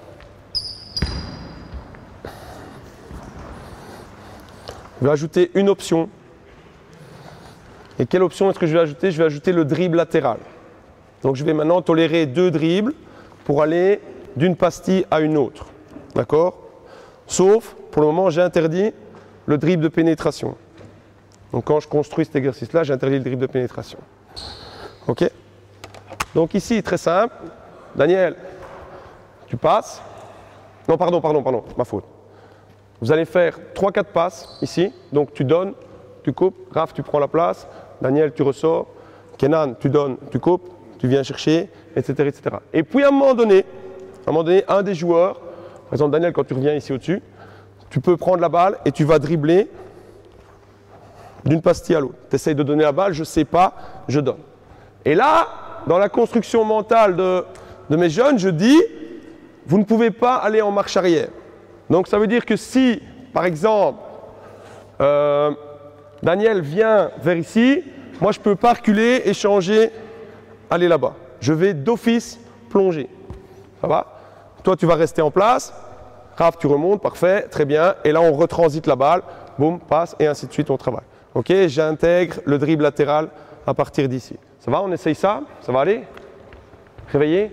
Je vais ajouter une option. Et quelle option est-ce que je vais ajouter? Je vais ajouter le dribble latéral. Donc je vais maintenant tolérer 2 dribbles pour aller d'une pastille à une autre. D'accord? Sauf, pour le moment, j'ai interdit le dribble de pénétration. Donc quand je construis cet exercice-là, j'ai interdit le dribble de pénétration. Ok? Donc ici, très simple. Daniel, tu passes. Non, pardon, ma faute. Vous allez faire 3-4 passes ici. Donc tu donnes, tu coupes. Raph, tu prends la place. Daniel, tu ressors. Kenan, tu donnes, tu coupes. Tu viens chercher. etc., etc. Et puis à un moment donné, un des joueurs, par exemple Daniel, quand tu reviens ici au-dessus, tu peux prendre la balle et tu vas dribbler d'une pastille à l'autre. Tu essayes de donner la balle, je ne sais pas, je donne. Et là, dans la construction mentale de mes jeunes, je dis, vous ne pouvez pas aller en marche arrière. Donc ça veut dire que si, par exemple, Daniel vient vers ici, moi je ne peux pas reculer et changer, aller là-bas. Je vais d'office plonger. Ça va? Toi tu vas rester en place, Raph tu remontes, parfait, très bien. Et là on retransite la balle, boum, passe et ainsi de suite on travaille. Ok, j'intègre le dribble latéral à partir d'ici. Ça va, on essaye ça? Ça va aller? Réveillez?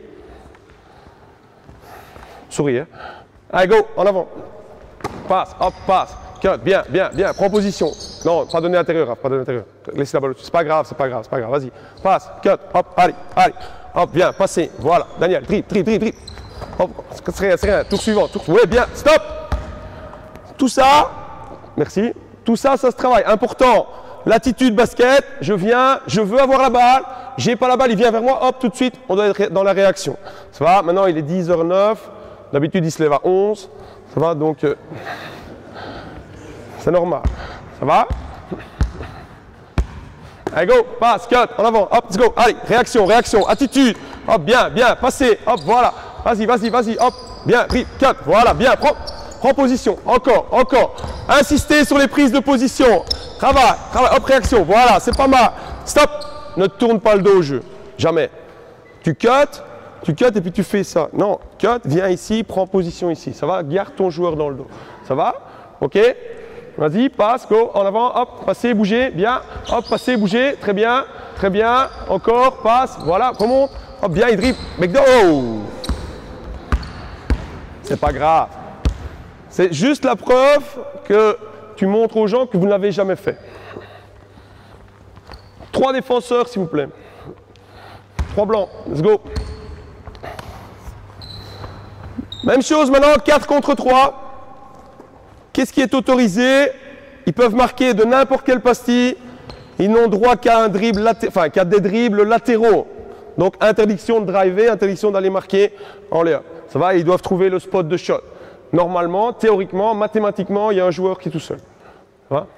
Souris, hein? Allez, go, en avant. Passe, hop, passe. Cut, bien, bien, bien. Prends position. Non, pas donner l'intérieur, Raph, pas donner l'intérieur. Laissez la balle au-dessus. C'est pas grave, c'est pas grave, c'est pas grave. Vas-y. Passe, cut, hop, allez, allez. Hop, bien, passez. Voilà. Daniel, dribble. Hop, c'est rien. Tour suivant. Ouais, bien, stop. Tout ça, merci. Tout ça, ça se travaille. Important. L'attitude basket, je viens, je veux avoir la balle, j'ai pas la balle, il vient vers moi, hop, tout de suite, on doit être dans la réaction. Ça va, maintenant il est 10h09, d'habitude il se lève à 11, ça va, donc c'est normal. Ça va? Allez, go, passe, cut, en avant, hop, let's go, allez, réaction, attitude, hop, bien, passez, hop, voilà, vas-y, hop, bien, cut, voilà, bien, prends position, encore, insistez sur les prises de position, travaille, hop, réaction, voilà, c'est pas mal, stop, ne tourne pas le dos au jeu, jamais, tu cut et puis tu fais ça, non, cut, viens ici, prends position ici, ça va, garde ton joueur dans le dos, ça va, ok, vas-y, passe, go, en avant, hop, passez, bougez, bien, hop, passez, bougez, très bien, encore, passe, voilà, remonte, hop, bien, il dribble, McDo, c'est pas grave. C'est juste la preuve que tu montres aux gens que vous ne l'avez jamais fait. 3 défenseurs, s'il vous plaît. 3 blancs, let's go. Même chose maintenant, 4 contre 3. Qu'est-ce qui est autorisé? Ils peuvent marquer de n'importe quelle pastille. Ils n'ont droit qu'à un dribble, qu'à des dribbles latéraux. Donc interdiction de driver, interdiction d'aller marquer en l'air. Ça va, ils doivent trouver le spot de shot. Normalement, théoriquement, mathématiquement, il y a un joueur qui est tout seul. Ça va?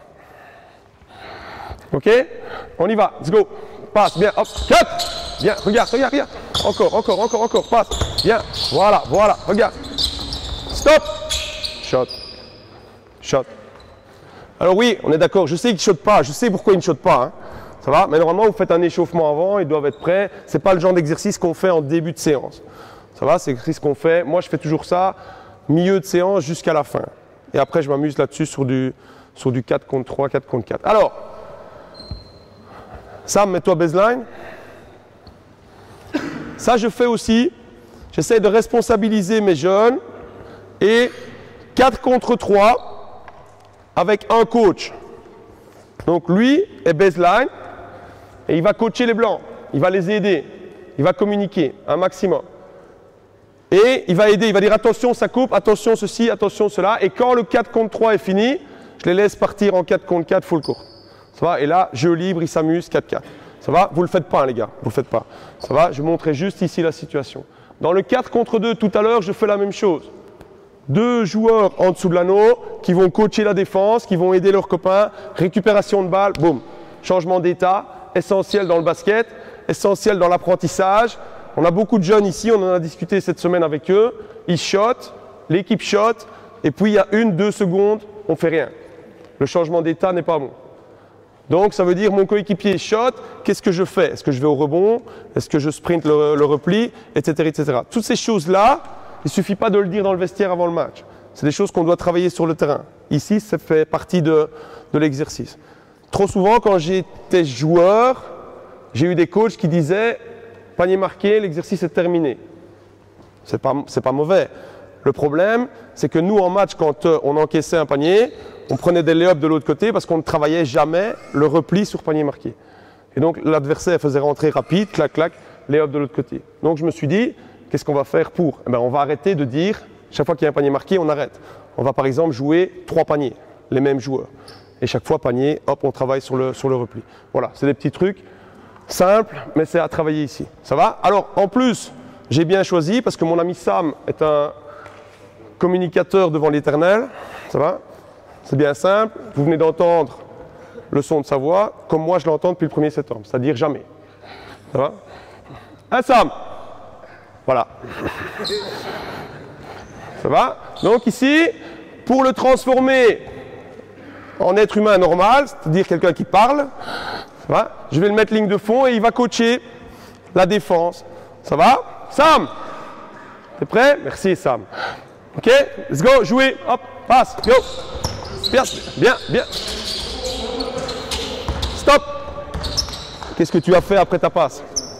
Ok? On y va. Let's go. Passe. Bien. Hop. Cut. Bien. Regarde. Encore. Passe. Bien. Voilà. Regarde. Stop. Shot. Alors oui, on est d'accord. Je sais qu'ils ne shotent pas. Je sais pourquoi ils ne shotent pas. Hein. Ça va? Mais normalement, vous faites un échauffement avant. Ils doivent être prêts. Ce n'est pas le genre d'exercice qu'on fait en début de séance. Ça va? C'est l'exercice qu'on fait. Moi, je fais toujours ça. Milieu de séance jusqu'à la fin. Et après, je m'amuse là-dessus sur du 4 contre 3, 4 contre 4. Alors, Sam, mets-toi baseline. Ça, je fais aussi. J'essaie de responsabiliser mes jeunes. Et 4 contre 3 avec un coach. Donc, lui est baseline. Et il va coacher les blancs. Il va les aider. Il va communiquer un maximum. Et il va aider, il va dire attention ça coupe, attention ceci, attention cela. Et quand le 4 contre 3 est fini, je les laisse partir en 4 contre 4 full court. Ça va? Et là, jeu libre, ils s'amusent, 4-4. Ça va? Vous ne le faites pas, hein, les gars, vous ne le faites pas. Ça va? Je montrerai juste ici la situation. Dans le 4 contre 2, tout à l'heure, je fais la même chose. 2 joueurs en dessous de l'anneau qui vont coacher la défense, qui vont aider leurs copains, récupération de balle, boum. Changement d'état, essentiel dans le basket, essentiel dans l'apprentissage. On a beaucoup de jeunes ici, on en a discuté cette semaine avec eux. Ils shotent, l'équipe shot, et puis il y a 1-2 secondes, on ne fait rien. Le changement d'état n'est pas bon. Donc ça veut dire mon coéquipier shot, qu'est-ce que je fais? Est-ce que je vais au rebond? Est-ce que je sprint le repli? Etc. Toutes ces choses-là, il ne suffit pas de le dire dans le vestiaire avant le match. C'est des choses qu'on doit travailler sur le terrain. Ici, ça fait partie de l'exercice. Trop souvent, quand j'étais joueur, j'ai eu des coachs qui disaient panier marqué, l'exercice est terminé. C'est pas mauvais. Le problème, c'est que nous, en match, quand on encaissait un panier, on prenait des lay-ups de l'autre côté parce qu'on ne travaillait jamais le repli sur panier marqué. Et donc, l'adversaire faisait rentrer rapide, clac, clac, lay-up de l'autre côté. Donc, je me suis dit, qu'est-ce qu'on va faire pour? Eh bien, on va arrêter de dire, chaque fois qu'il y a un panier marqué, on arrête. On va par exemple jouer 3 paniers, les mêmes joueurs. Et chaque fois, panier, hop, on travaille sur le repli. Voilà, c'est des petits trucs. Simple, mais c'est à travailler ici. Ça va? Alors, en plus, j'ai bien choisi parce que mon ami Sam est un communicateur devant l'Éternel. Ça va? C'est bien simple. Vous venez d'entendre le son de sa voix, comme moi je l'entends depuis le 1er septembre, c'est-à-dire jamais. Ça va? Hein, Sam? Voilà. Ça va? Donc ici, pour le transformer en être humain normal, c'est-à-dire quelqu'un qui parle, ça va? Je vais le mettre ligne de fond et il va coacher la défense. Ça va? Sam? T'es prêt? Merci Sam. Ok? Let's go, jouez. Hop, passe, go. Bien, bien, bien. Stop. Qu'est-ce que tu as fait après ta passe?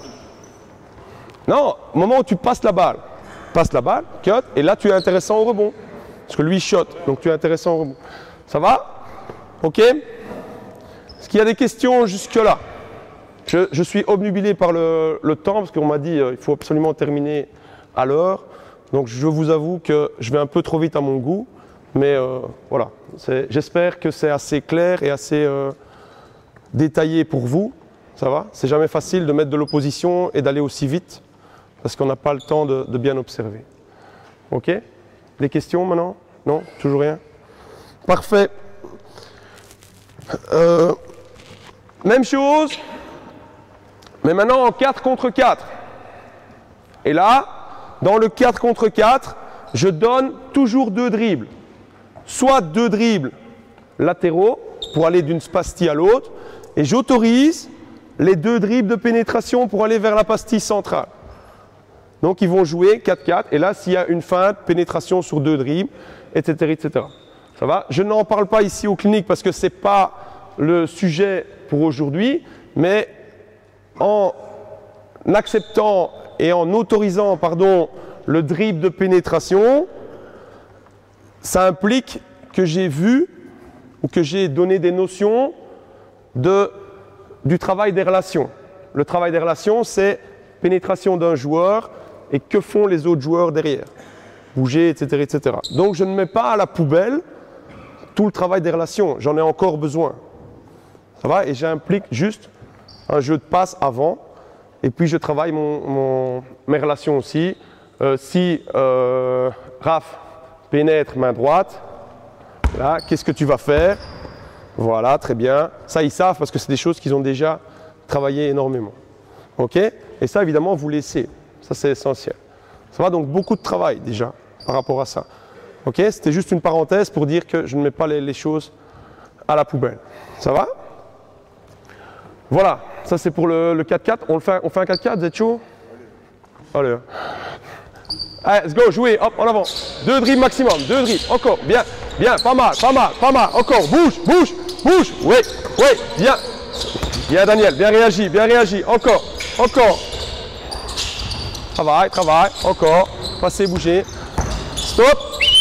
Non, au moment où tu passes la balle, cut, et là tu es intéressant au rebond. Parce que lui shot, donc tu es intéressant au rebond. Ça va? Ok? Est-ce qu'il y a des questions jusque-là? Je suis obnubilé par le temps, parce qu'on m'a dit il faut absolument terminer à l'heure. Donc je vous avoue que je vais un peu trop vite à mon goût. Mais voilà, j'espère que c'est assez clair et assez détaillé pour vous. Ça va? C'est jamais facile de mettre de l'opposition et d'aller aussi vite, parce qu'on n'a pas le temps de bien observer. Ok? Des questions maintenant? Non? Toujours rien? Parfait. Même chose, mais maintenant en 4 contre 4. Et là, dans le 4 contre 4, je donne toujours 2 dribbles. Soit 2 dribbles latéraux pour aller d'une pastille à l'autre, et j'autorise les 2 dribbles de pénétration pour aller vers la pastille centrale. Donc ils vont jouer 4-4, et là s'il y a une feinte, pénétration sur 2 dribbles, etc., etc. Ça va? Je n'en parle pas ici aux cliniques parce que ce n'est pas le sujet pour aujourd'hui, mais en acceptant et en autorisant, pardon, le dribble de pénétration, ça implique que j'ai vu ou que j'ai donné des notions du travail des relations. Le travail des relations, c'est pénétration d'un joueur et que font les autres joueurs derrière. Bouger, etc., etc. Donc je ne mets pas à la poubelle tout le travail des relations. J'en ai encore besoin. Ça va? Et j'implique juste un jeu de passe avant. Et puis je travaille mes relations aussi. Si Raph pénètre main droite, là, qu'est-ce que tu vas faire? Voilà, très bien. Ça, ils savent parce que c'est des choses qu'ils ont déjà travaillé énormément. Ok? Et ça, évidemment, vous laissez. Ça, c'est essentiel. Ça va? Donc, beaucoup de travail déjà par rapport à ça. Ok? C'était juste une parenthèse pour dire que je ne mets pas les choses à la poubelle. Ça va? Voilà. Ça, c'est pour le 4-4. On fait un 4-4, vous êtes chaud? Allez. Allez, let's go, jouez, hop, en avant. 2 dribbles maximum, 2 dribbles, encore, bien, bien, pas mal, encore, bouge, bouge, bouge, oui, oui, bien. Bien Daniel, bien réagi, encore. Travail, encore, passez, bougez. Stop.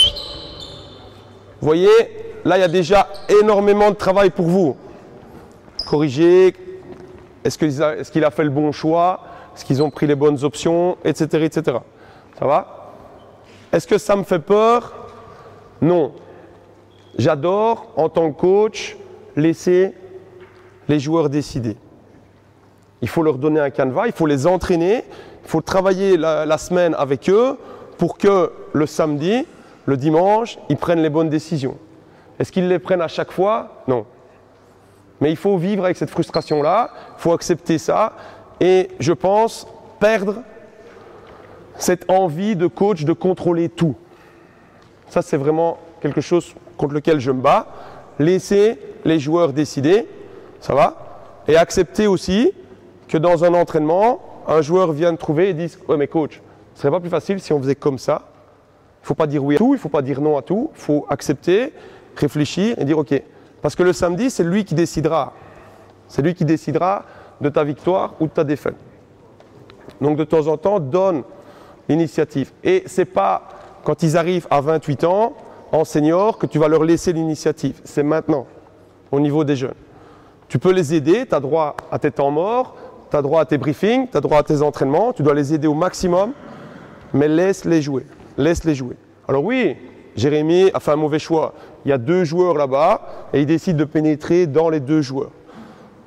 Vous voyez, là il y a déjà énormément de travail pour vous. Corriger, est-ce qu'il a fait le bon choix, est-ce qu'ils ont pris les bonnes options, etc., etc. Ça va? Est-ce que ça me fait peur? Non. J'adore, en tant que coach, laisser les joueurs décider. Il faut leur donner un canevas, il faut les entraîner, il faut travailler la semaine avec eux pour que le samedi, le dimanche, ils prennent les bonnes décisions. Est-ce qu'ils les prennent à chaque fois? Non. Mais il faut vivre avec cette frustration-là, il faut accepter ça et je pense perdre cette envie de coach de contrôler tout. Ça, c'est vraiment quelque chose contre lequel je me bats. Laisser les joueurs décider, ça va? Et accepter aussi que dans un entraînement, un joueur vienne trouver et dise « Ouais, mais coach, ce serait pas plus facile si on faisait comme ça ?» Il ne faut pas dire oui à tout, il ne faut pas dire non à tout. Il faut accepter, réfléchir et dire « Ok ». Parce que le samedi, c'est lui qui décidera. C'est lui qui décidera de ta victoire ou de ta défaite. Donc, de temps en temps, donne l'initiative. Et ce n'est pas quand ils arrivent à 28 ans, en senior, que tu vas leur laisser l'initiative. C'est maintenant, au niveau des jeunes. Tu peux les aider, tu as droit à tes temps morts, tu as droit à tes briefings, tu as droit à tes entraînements, tu dois les aider au maximum, mais laisse-les jouer. Laisse-les jouer. Alors oui, Jérémy a fait un mauvais choix. Il y a 2 joueurs là-bas et il décide de pénétrer dans les 2 joueurs.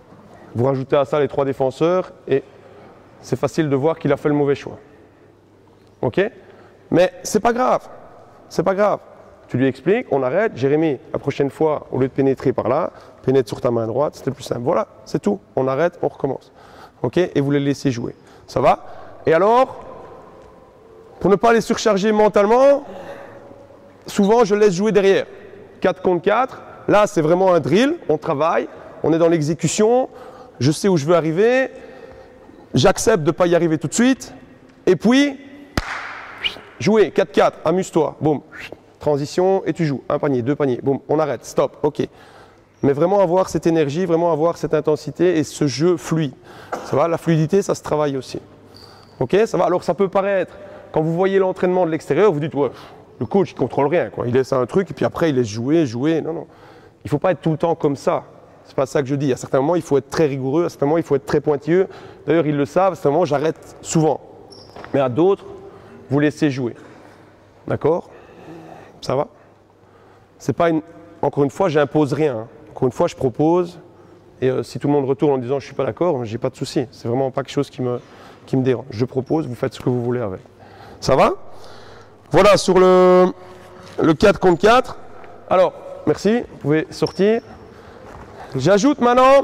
Vous rajoutez à ça les 3 défenseurs et c'est facile de voir qu'il a fait le mauvais choix. Ok? Mais c'est pas grave. C'est pas grave. Tu lui expliques, on arrête. Jérémy, la prochaine fois, au lieu de pénétrer par là, pénètre sur ta main droite, c'était plus simple. Voilà, c'est tout. On arrête, on recommence. Ok? Et vous les laissez jouer. Ça va? Et alors, pour ne pas les surcharger mentalement, souvent je laisse jouer derrière. 4 contre 4. Là, c'est vraiment un drill. On travaille. On est dans l'exécution. Je sais où je veux arriver. J'accepte de ne pas y arriver tout de suite. Et puis, jouer. 4-4. Amuse-toi. Boum. Transition et tu joues. 1 panier, 2 paniers. Boum. On arrête. Stop. OK. Mais vraiment avoir cette énergie, vraiment avoir cette intensité et ce jeu fluide. Ça va? La fluidité, ça se travaille aussi. OK? Ça va? Alors, ça peut paraître, quand vous voyez l'entraînement de l'extérieur, vous dites, ouais, le coach, il ne contrôle rien, quoi. Il laisse un truc et puis après, il laisse jouer. Non, non. Il ne faut pas être tout le temps comme ça. C'est pas ça que je dis. À certains moments, il faut être très rigoureux. À certains moments, il faut être très pointilleux. D'ailleurs, ils le savent. À certains moments, j'arrête souvent. Mais à d'autres, vous laissez jouer. D'accord? Ça va? C'est pas une... Encore une fois, j'impose rien. Hein. Encore une fois, je propose. Et si tout le monde retourne en disant je ne suis pas d'accord, j'ai pas de souci. C'est vraiment pas quelque chose qui me dérange. Je propose, vous faites ce que vous voulez avec. Ça va? Voilà, sur le 4 contre 4. Alors, merci, vous pouvez sortir. J'ajoute maintenant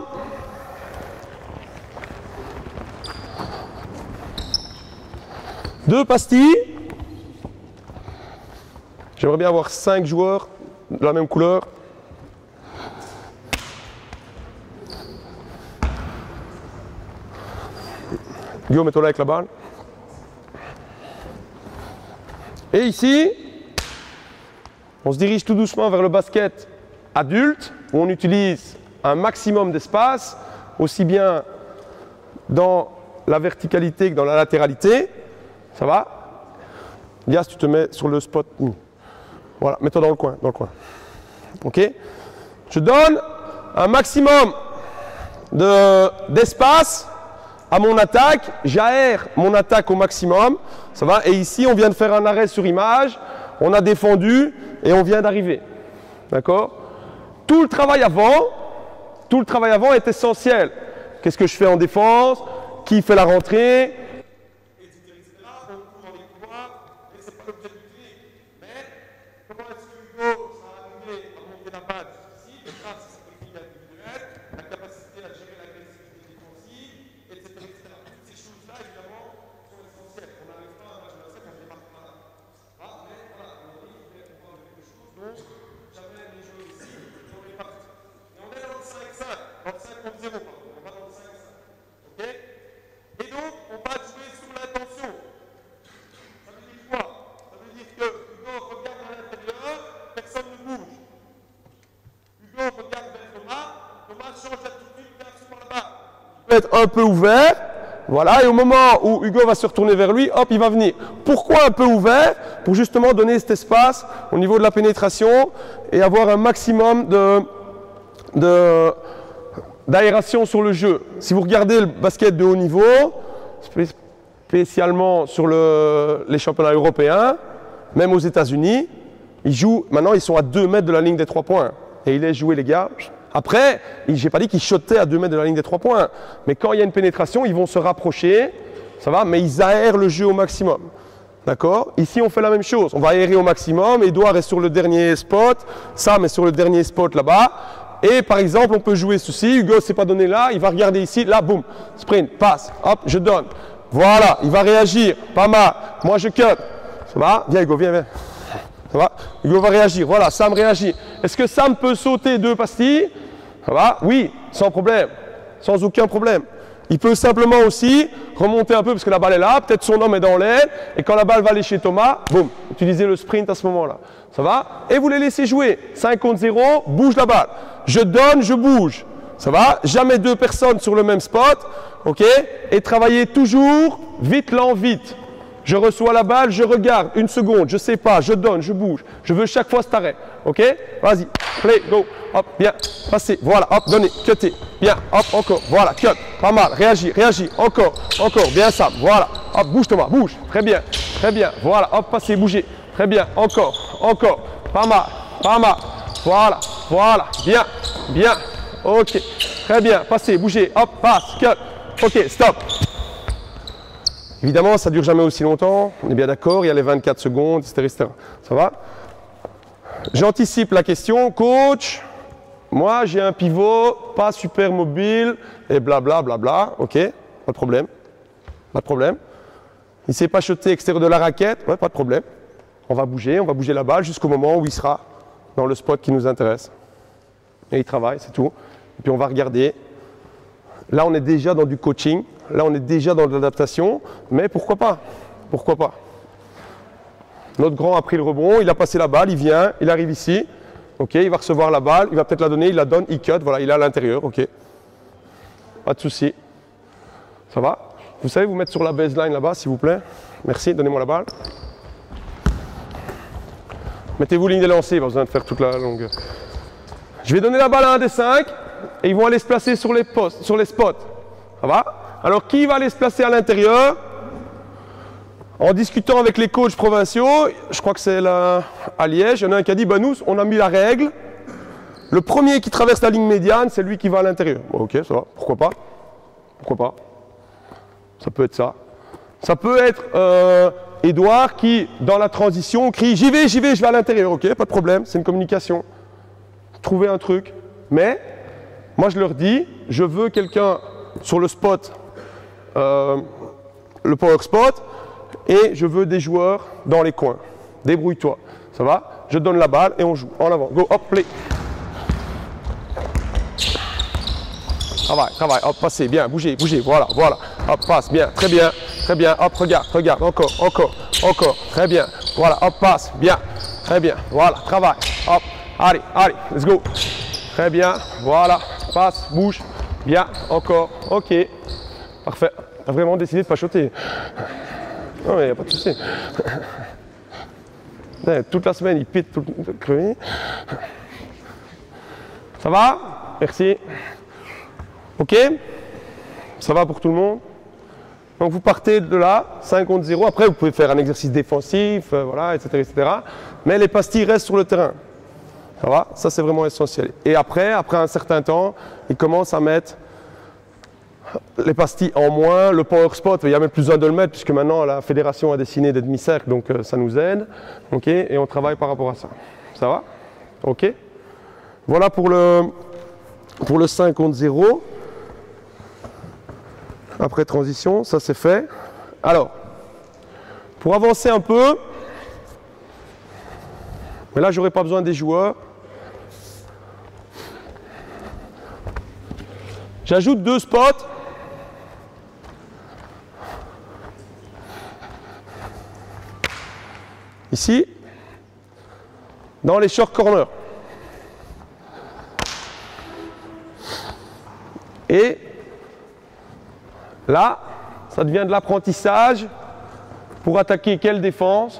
deux pastilles. J'aimerais bien avoir 5 joueurs de la même couleur. Guillaume, mets-toi là avec la balle. Et ici, on se dirige tout doucement vers le basket adulte, où on utilise un maximum d'espace, aussi bien dans la verticalité que dans la latéralité. Ça va? Lias, tu te mets sur le spot. Voilà, mets-toi dans le coin, OK? Je donne un maximum d'espace à mon attaque, j'aère mon attaque au maximum, ça va? Et ici, on vient de faire un arrêt sur image, on a défendu et on vient d'arriver. D'accord? Tout le travail avant est essentiel. Qu'est-ce que je fais en défense? Qui fait la rentrée? Un peu ouvert, voilà, et au moment où Hugo va se retourner vers lui, hop, il va venir. Pourquoi un peu ouvert? Pour justement donner cet espace au niveau de la pénétration et avoir un maximum d'aération sur le jeu. Si vous regardez le basket de haut niveau, spécialement sur les championnats européens, même aux États-Unis, maintenant ils sont à 2 mètres de la ligne des 3 points. Et ils laissent jouer les gars. Après, je n'ai pas dit qu'ils shottaient à 2 mètres de la ligne des 3 points. Mais quand il y a une pénétration, ils vont se rapprocher. Ça va? Mais ils aèrent le jeu au maximum. D'accord? Ici, on fait la même chose. On va aérer au maximum. Edouard est sur le dernier spot. Sam est sur le dernier spot là-bas. Et par exemple, on peut jouer ceci. Hugo ne s'est pas donné là. Il va regarder ici. Là, boum. Sprint, passe. Hop, je donne. Voilà. Il va réagir. Pas mal. Moi, je cut. Ça va? Viens, Hugo, viens. Ça va? Hugo va réagir. Voilà, Sam réagit. Est-ce que Sam peut sauter 2 pastilles? Ça va? Oui, sans problème. Sans aucun problème. Il peut simplement aussi remonter un peu parce que la balle est là. Peut-être son homme est dans l'aile. Et quand la balle va aller chez Thomas, boum, utilisez le sprint à ce moment-là. Ça va? Et vous les laissez jouer. 5 contre 0, bouge la balle. Je donne, je bouge. Ça va? Jamais 2 personnes sur le même spot. OK? Et travaillez toujours vite, lent, vite. Je reçois la balle, je regarde, 1 seconde, je ne sais pas, je donne, je bouge. Je veux chaque fois cet arrêt. OK? Vas-y, play, go. Hop, bien, passez, voilà, hop, donnez, cuttez. Bien, hop, encore, voilà, cut. Pas mal, réagis, encore, bien ça, voilà. Hop, bouge Thomas, bouge. Très bien, voilà, hop, passez, bougez. Très bien, encore, pas mal. Voilà, bien. Ok. Très bien. Passez, bougez. Hop, passe, cut. Ok, stop. Évidemment, ça ne dure jamais aussi longtemps. On est bien d'accord. Il y a les 24 secondes, etc. etc. Ça va? J'anticipe la question. Coach, moi, j'ai un pivot pas super mobile et blablabla. Bla, bla, bla. Ok, pas de problème. Pas de problème. Il ne s'est pas jeté extérieur de la raquette. Ouais, pas de problème. On va bouger la balle jusqu'au moment où il sera dans le spot qui nous intéresse. Et il travaille, c'est tout. Et puis on va regarder. Là, on est déjà dans du coaching. Là, on est déjà dans de l'adaptation. Mais pourquoi pas? Pourquoi pas? Notre grand a pris le rebond, il a passé la balle, il vient, il arrive ici. Ok, il va recevoir la balle, il va peut-être la donner, il la donne, il cut. Voilà, il est à l'intérieur. Ok. Pas de souci. Ça va? Vous savez vous mettre sur la baseline là-bas, s'il vous plaît? Merci, donnez-moi la balle. Mettez-vous ligne des lancers, pas besoin de faire toute la longueur. Je vais donner la balle à un des 5 et ils vont aller se placer sur les postes, sur les spots. Ça va? Alors qui va aller se placer à l'intérieur? En discutant avec les coachs provinciaux, je crois que c'est là à Liège, il y en a un qui a dit, bah nous on a mis la règle. Le premier qui traverse la ligne médiane, c'est lui qui va à l'intérieur. Bon, ok, ça va, pourquoi pas? Pourquoi pas? Ça peut être ça. Ça peut être Edouard qui, dans la transition, crie j'y vais, je vais à l'intérieur. Ok, pas de problème, c'est une communication. Trouver un truc. Mais, moi je leur dis, je veux quelqu'un sur le spot, le power spot, et je veux des joueurs dans les coins. Débrouille-toi. Ça va? Je donne la balle et on joue. En avant. Go, hop, play. Travaille, hop, passez, bien, bougez, voilà, hop, passe, bien, très bien, hop, regarde, encore, très bien, voilà, hop, passe, bien, très bien, voilà, travaille, hop, allez, let's go, très bien, voilà, passe, bouge, bien, encore, ok, parfait, t'as vraiment décidé de pas shotter. Non, il n'y a pas de souci. Toute la semaine, il pète tout crevé. Ça va? Merci. Ok? Ça va pour tout le monde? Donc vous partez de là, 5 contre 0. Après, vous pouvez faire un exercice défensif, voilà, etc., etc. Mais les pastilles restent sur le terrain. Ça va? Ça, c'est vraiment essentiel. Et après un certain temps, ils commencent à mettre les pastilles en moins, le power spot, il n'y a même plus besoin de le mettre puisque maintenant la fédération a dessiné des demi-cercles, donc ça nous aide. Ok? Et on travaille par rapport à ça. Ça va? Ok? Voilà pour le 5 contre 0. Après transition, ça c'est fait. Alors, pour avancer un peu, mais là j'aurais pas besoin des joueurs. J'ajoute 2 spots. Ici, dans les short corners. Et là, ça devient de l'apprentissage pour attaquer quelle défense?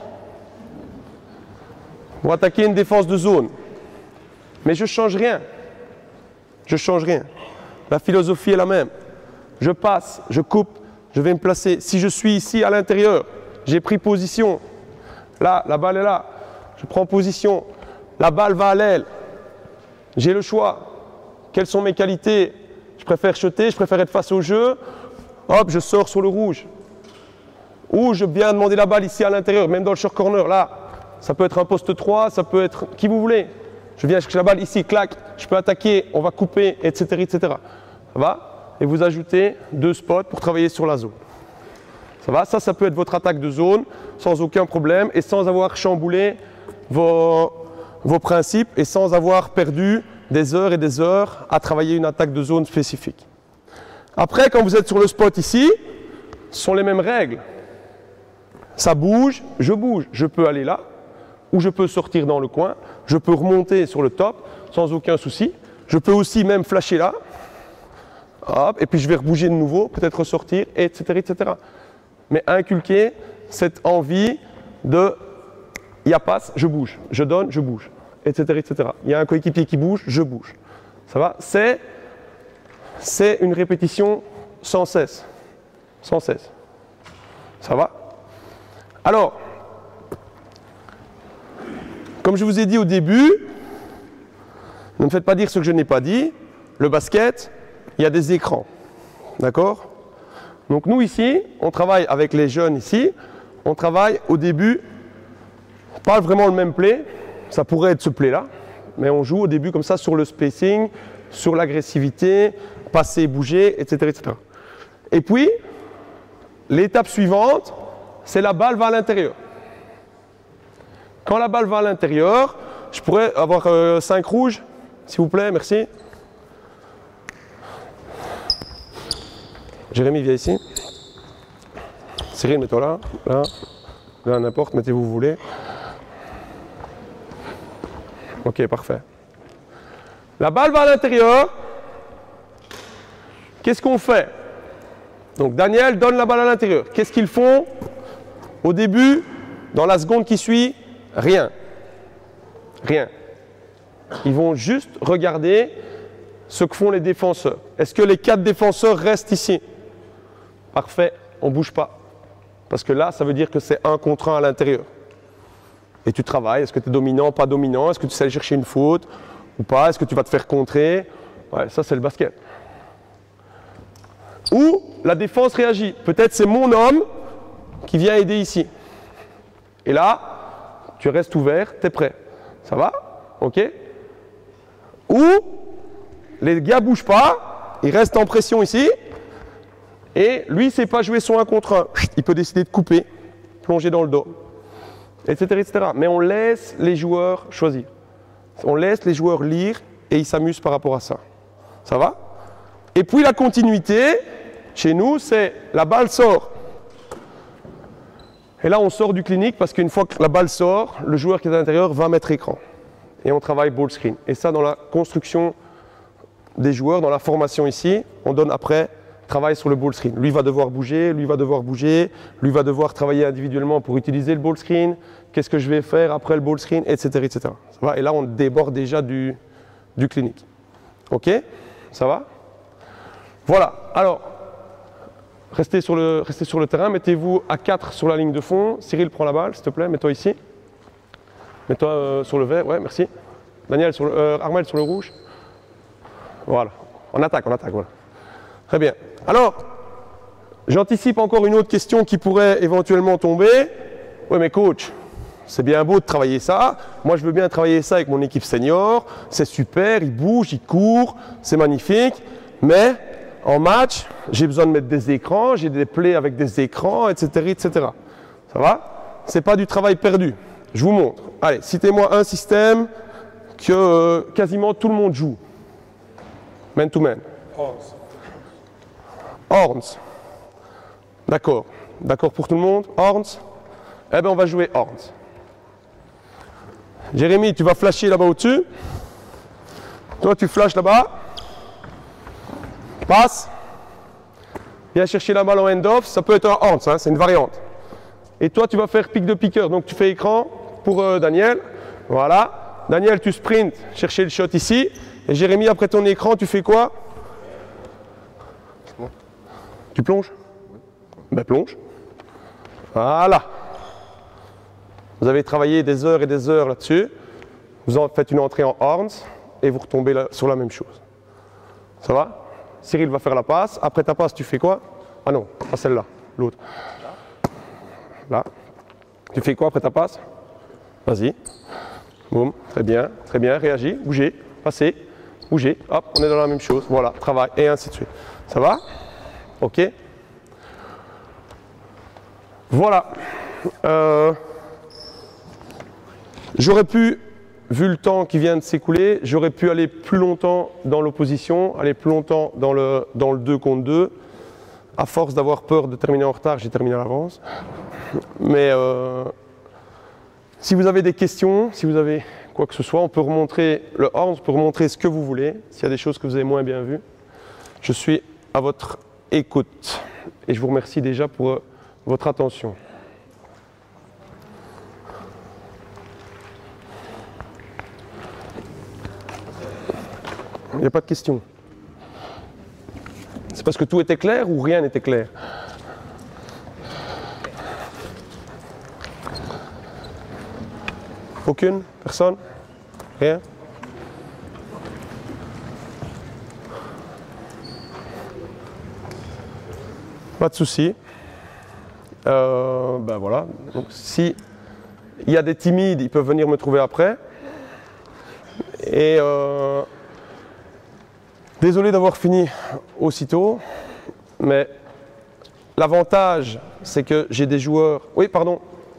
Pour attaquer une défense de zone. Mais je ne change rien. Je ne change rien. La philosophie est la même. Je passe, je coupe, je vais me placer. Si je suis ici à l'intérieur, j'ai pris position. Là, la balle est là. Je prends position. La balle va à l'aile. J'ai le choix. Quelles sont mes qualités? Je préfère shotter, je préfère être face au jeu. Hop, je sors sur le rouge. Ou je viens demander la balle ici à l'intérieur, même dans le short corner, là. Ça peut être un poste 3, ça peut être qui vous voulez. Je viens chercher la balle ici, clac, je peux attaquer, on va couper, etc., etc. Ça va? Et vous ajoutez 2 spots pour travailler sur la zone. Ça va? Ça peut être votre attaque de zone sans aucun problème et sans avoir chamboulé vos principes et sans avoir perdu des heures et des heures à travailler une attaque de zone spécifique. Après, quand vous êtes sur le spot ici, ce sont les mêmes règles. Ça bouge, je peux aller là, ou je peux sortir dans le coin, je peux remonter sur le top sans aucun souci. Je peux aussi même flasher là, hop, et puis je vais rebouger de nouveau, peut-être ressortir, etc., etc. Mais inculquer cette envie de il y a passe, je bouge, je donne, je bouge, etc., etc. Il y a un coéquipier qui bouge, je bouge. Ça va? C'est une répétition sans cesse. Sans cesse. Ça va? Alors, comme je vous ai dit au début, ne me faites pas dire ce que je n'ai pas dit. le basket, il y a des écrans. D'accord? Donc nous ici, on travaille avec les jeunes ici, on travaille au début, pas vraiment le même play, ça pourrait être ce play-là, mais on joue au début comme ça sur le spacing, sur l'agressivité, passer, bouger, etc., etc. Et puis, l'étape suivante, c'est la balle va à l'intérieur. Quand la balle va à l'intérieur, je pourrais avoir 5 rouges, s'il vous plaît, merci. Jérémy, viens ici. Cyril, mets-toi là, là, n'importe, mettez-vous où vous voulez. Ok, parfait. La balle va à l'intérieur. Qu'est-ce qu'on fait? Donc Daniel donne la balle à l'intérieur. Qu'est-ce qu'ils font? Au début, dans la seconde qui suit, rien. Rien. Ils vont juste regarder ce que font les défenseurs. Est-ce que les 4 défenseurs restent ici? Parfait, on ne bouge pas. Parce que là, ça veut dire que c'est 1 contre 1 à l'intérieur. Et tu travailles, est-ce que tu es dominant, pas dominant? Est-ce que tu sais aller chercher une faute ou pas? Est-ce que tu vas te faire contrer? Ouais, ça c'est le basket. Ou la défense réagit. Peut-être c'est mon homme qui vient aider ici. Et là, tu restes ouvert, tu es prêt. Ça va? Ok? Ou les gars ne bougent pas, ils restent en pression ici. Et lui, il ne sait pas jouer son 1 contre 1. Il peut décider de couper, plonger dans le dos, etc., etc. Mais on laisse les joueurs choisir. On laisse les joueurs lire et ils s'amusent par rapport à ça. Ça va? Et puis la continuité, chez nous, c'est la balle sort. Et là, on sort du clinique parce qu'une fois que la balle sort, le joueur qui est à l'intérieur va mettre écran. Et on travaille ball screen. Et ça, dans la construction des joueurs, dans la formation ici, on donne après travail sur le ball screen. Lui va devoir bouger, lui va devoir bouger, lui va devoir travailler individuellement pour utiliser le ball screen. Qu'est-ce que je vais faire après le ball screen, etc., etc. Ça va? Et là, on déborde déjà du clinique. Ok? Ça va? Voilà. Alors, restez sur le terrain. Mettez-vous à 4 sur la ligne de fond. Cyril, prends la balle, s'il te plaît. Mets-toi ici. Mets-toi sur le vert. Ouais, merci. Daniel, Armel sur le rouge. Voilà. On attaque, voilà. Très bien. Alors, j'anticipe encore une autre question qui pourrait éventuellement tomber. Oui, mais coach, c'est bien beau de travailler ça. Moi, je veux bien travailler ça avec mon équipe senior. C'est super, ils bougent, ils courent, c'est magnifique. Mais en match, j'ai besoin de mettre des écrans, j'ai des plays avec des écrans, etc., etc. Ça va? C'est pas du travail perdu. Je vous montre. Allez, citez-moi un système que quasiment tout le monde joue. Man to man. Horns. D'accord. D'accord pour tout le monde? Horns? Eh bien, on va jouer Horns. Jérémy, tu vas flasher là-bas au-dessus. Toi, tu flashes là-bas. Passe. Viens chercher la balle en end-off. Ça peut être un Horns, hein, c'est une variante. Et toi, tu vas faire pick de piqueur. Donc, tu fais écran pour Daniel. Voilà. Daniel, tu sprints, chercher le shot ici. Et Jérémy, après ton écran, tu fais quoi? Tu plonges? Ben plonge. Voilà. Vous avez travaillé des heures et des heures là-dessus. Vous en faites une entrée en horns et vous retombez là, sur la même chose. Ça va? Cyril va faire la passe. Après ta passe, tu fais quoi? Ah non, pas celle-là, l'autre. Là. Tu fais quoi après ta passe? Vas-y. Boum, très bien, réagis, bougez, passez, bougez, hop, on est dans la même chose, voilà, travail, et ainsi de suite. Ça va? Ok. Voilà. J'aurais pu, vu le temps qui vient de s'écouler, j'aurais pu aller plus longtemps dans l'opposition, aller plus longtemps dans le 2 contre 2. À force d'avoir peur de terminer en retard, j'ai terminé à l'avance. Mais si vous avez des questions, si vous avez quoi que ce soit, on peut remontrer le horn, on peut remontrer ce que vous voulez. S'il y a des choses que vous avez moins bien vues, je suis à votre écoute. Et je vous remercie déjà pour votre attention. Il n'y a pas de questions. C'est parce que tout était clair ou rien n'était clair? Aucune? Personne? Rien? Pas de souci. Ben voilà. Donc, si il y a des timides, ils peuvent venir me trouver après. Et désolé d'avoir fini aussitôt, mais l'avantage, c'est que j'ai des joueurs. Oui, pardon.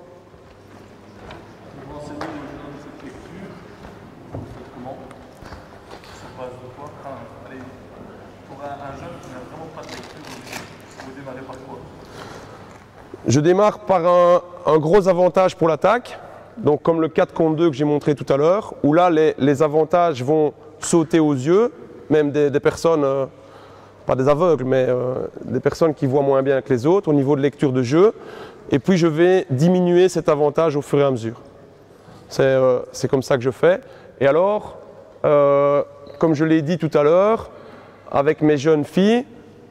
Je démarre par un gros avantage pour l'attaque, donc comme le 4 contre 2 que j'ai montré tout à l'heure, où là les avantages vont sauter aux yeux, même des personnes, pas des aveugles, mais des personnes qui voient moins bien que les autres au niveau de lecture de jeu, et puis je vais diminuer cet avantage au fur et à mesure. C'est comme ça que je fais. Et alors, comme je l'ai dit tout à l'heure, avec mes jeunes filles,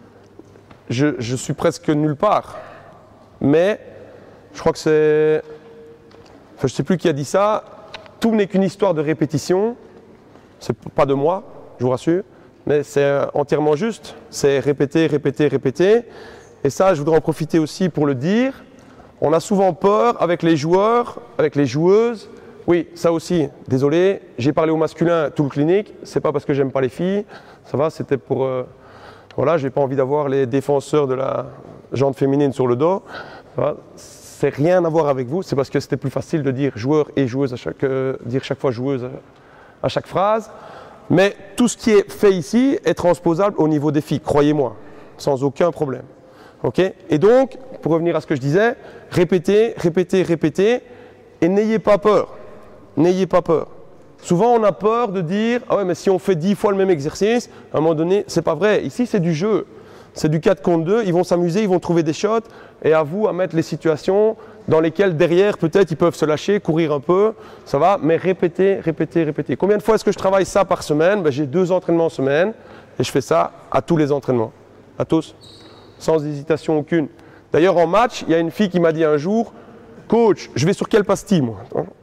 je suis presque nulle part. Mais je crois que c'est, enfin, je ne sais plus qui a dit ça, tout n'est qu'une histoire de répétition. C'est pas de moi, je vous rassure, mais c'est entièrement juste. C'est répéter, répéter, répéter. Et ça, je voudrais en profiter aussi pour le dire. On a souvent peur avec les joueurs, avec les joueuses. Oui, ça aussi, désolé, j'ai parlé au masculin tout le clinique. C'est pas parce que j'aime pas les filles. Ça va, c'était pour... voilà, j'ai pas envie d'avoir les défenseurs de la jante féminine sur le dos. C'est rien à voir avec vous, c'est parce que c'était plus facile de dire joueur et joueuse dire chaque fois joueuse à chaque phrase. Mais tout ce qui est fait ici est transposable au niveau des filles, croyez-moi, sans aucun problème. Okay? Et donc, pour revenir à ce que je disais, répétez, répétez, répétez, et n'ayez pas peur. N'ayez pas peur. Souvent, on a peur de dire « Ah ouais, mais si on fait 10 fois le même exercice, à un moment donné, c'est pas vrai. Ici, c'est du jeu. C'est du 4 contre 2. Ils vont s'amuser, ils vont trouver des shots. Et à vous à mettre les situations dans lesquelles, derrière, peut-être, ils peuvent se lâcher, courir un peu. Ça va, mais répétez, répétez, répétez. Combien de fois est-ce que je travaille ça par semaine? Ben, j'ai 2 entraînements en semaine. Et je fais ça à tous les entraînements. À tous. Sans hésitation aucune. D'ailleurs, en match, il y a une fille qui m'a dit un jour « Coach, je vais sur quelle pastille, moi ?»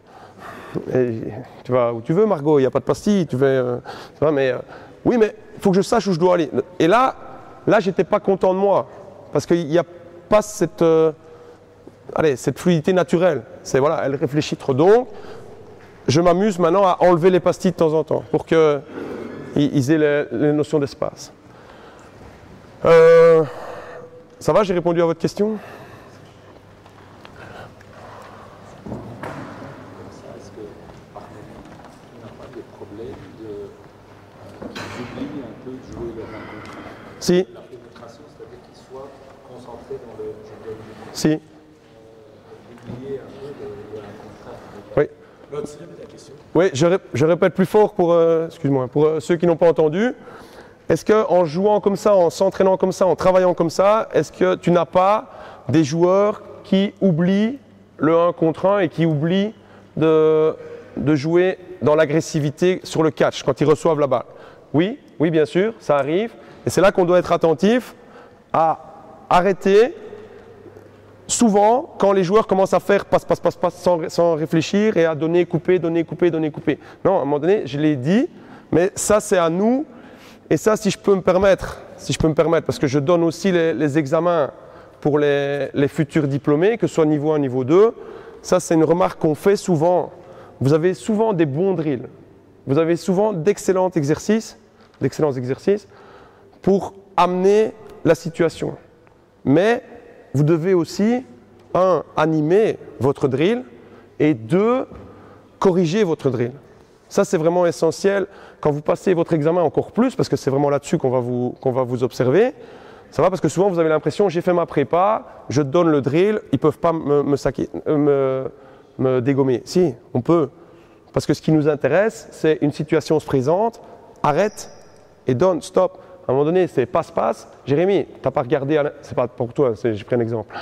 Et tu vas où tu veux, Margot, il n'y a pas de pastille, tu veux, mais oui, mais il faut que je sache où je dois aller. Et là j'étais pas content de moi, parce qu'il n'y a pas cette fluidité naturelle. C'est voilà, elle réfléchit trop. Donc, je m'amuse maintenant à enlever les pastilles de temps en temps, pour qu'ils aient les notions d'espace. Ça va, j'ai répondu à votre question? Si. La pénétration, c'est-à-dire qu'ils soient concentrés dans le jeu. Si. Oublier un peu le contraire. Oui. Oui, je répète plus fort pour, excuse-moi, pour ceux qui n'ont pas entendu. Est-ce qu'en jouant comme ça, en s'entraînant comme ça, en travaillant comme ça, est-ce que tu n'as pas des joueurs qui oublient le 1 contre 1 et qui oublient de jouer dans l'agressivité sur le catch quand ils reçoivent la balle? Oui, oui, bien sûr, ça arrive. Et c'est là qu'on doit être attentif à arrêter souvent quand les joueurs commencent à faire passe sans réfléchir et à donner, couper, donner, couper, donner, couper. Non, à un moment donné, je l'ai dit, mais ça c'est à nous. Et ça, si je peux me permettre, parce que je donne aussi les examens pour les futurs diplômés, que ce soit niveau 1, niveau 2, ça c'est une remarque qu'on fait souvent. Vous avez souvent des bons drills, vous avez souvent d'excellents exercices pour amener la situation. Mais vous devez aussi, 1, animer votre drill et 2, corriger votre drill. Ça, c'est vraiment essentiel quand vous passez votre examen encore plus, parce que c'est vraiment là-dessus qu'on va vous observer. Ça va, parce que souvent, vous avez l'impression, j'ai fait ma prépa, je donne le drill, ils ne peuvent pas me dégommer. Si, on peut. Parce que ce qui nous intéresse, c'est une situation se présente, arrête et donne, stop. À un moment donné, c'est passe-passe. Jérémy, tu n'as pas regardé, c'est pas pour toi, j'ai pris un exemple.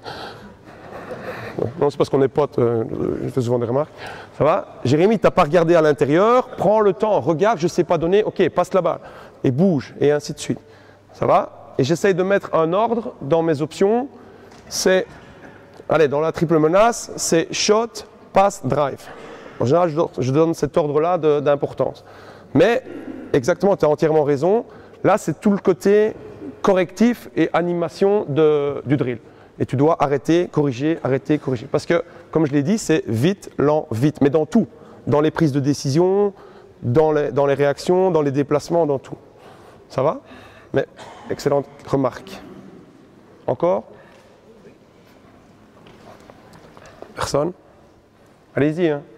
Non, c'est parce qu'on est potes, je fais souvent des remarques. Ça va? Jérémy, tu n'as pas regardé à l'intérieur, prends le temps, regarde, je ne sais pas donner, ok, passe la balle. Et bouge, et ainsi de suite. Ça va? Et j'essaye de mettre un ordre dans mes options. C'est, allez, dans la triple menace, c'est shot, pass, drive. En général, je donne cet ordre-là d'importance. Mais, exactement, tu as entièrement raison. Là, c'est tout le côté correctif et animation du drill. Et tu dois arrêter, corriger, arrêter, corriger. Parce que, comme je l'ai dit, c'est vite, lent, vite. Mais dans tout. Dans les prises de décision, dans les réactions, dans les déplacements, dans tout. Ça va? Mais, excellente remarque. Encore? Personne? Allez-y. Hein.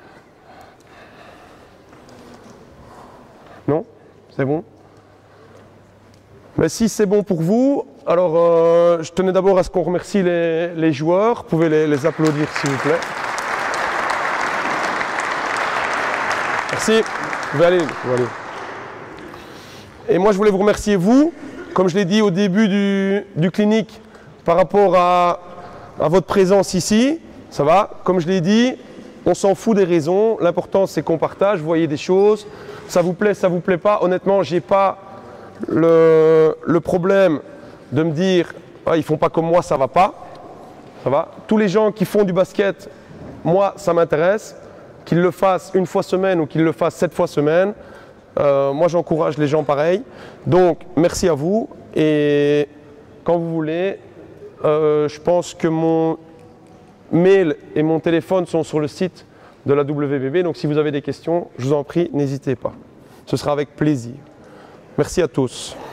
Non? C'est bon? Mais si c'est bon pour vous, alors je tenais d'abord à ce qu'on remercie les joueurs. Vous pouvez les applaudir s'il vous plaît. Merci. Vous pouvez aller. Et moi je voulais vous remercier vous, comme je l'ai dit au début du clinique, par rapport à votre présence ici. Ça va? Comme je l'ai dit, on s'en fout des raisons. L'important c'est qu'on partage, vous voyez des choses. Ça vous plaît, ça vous plaît pas. Honnêtement, j'ai pas le problème de me dire ah, ils font pas comme moi, ça va pas. Ça va. Tous les gens qui font du basket, moi ça m'intéresse. Qu'ils le fassent une fois semaine ou qu'ils le fassent 7 fois semaine, moi j'encourage les gens pareils. Donc merci à vous et quand vous voulez, je pense que mon mail et mon téléphone sont sur le site de la WBB. Donc si vous avez des questions, je vous en prie, n'hésitez pas. Ce sera avec plaisir. Merci à tous.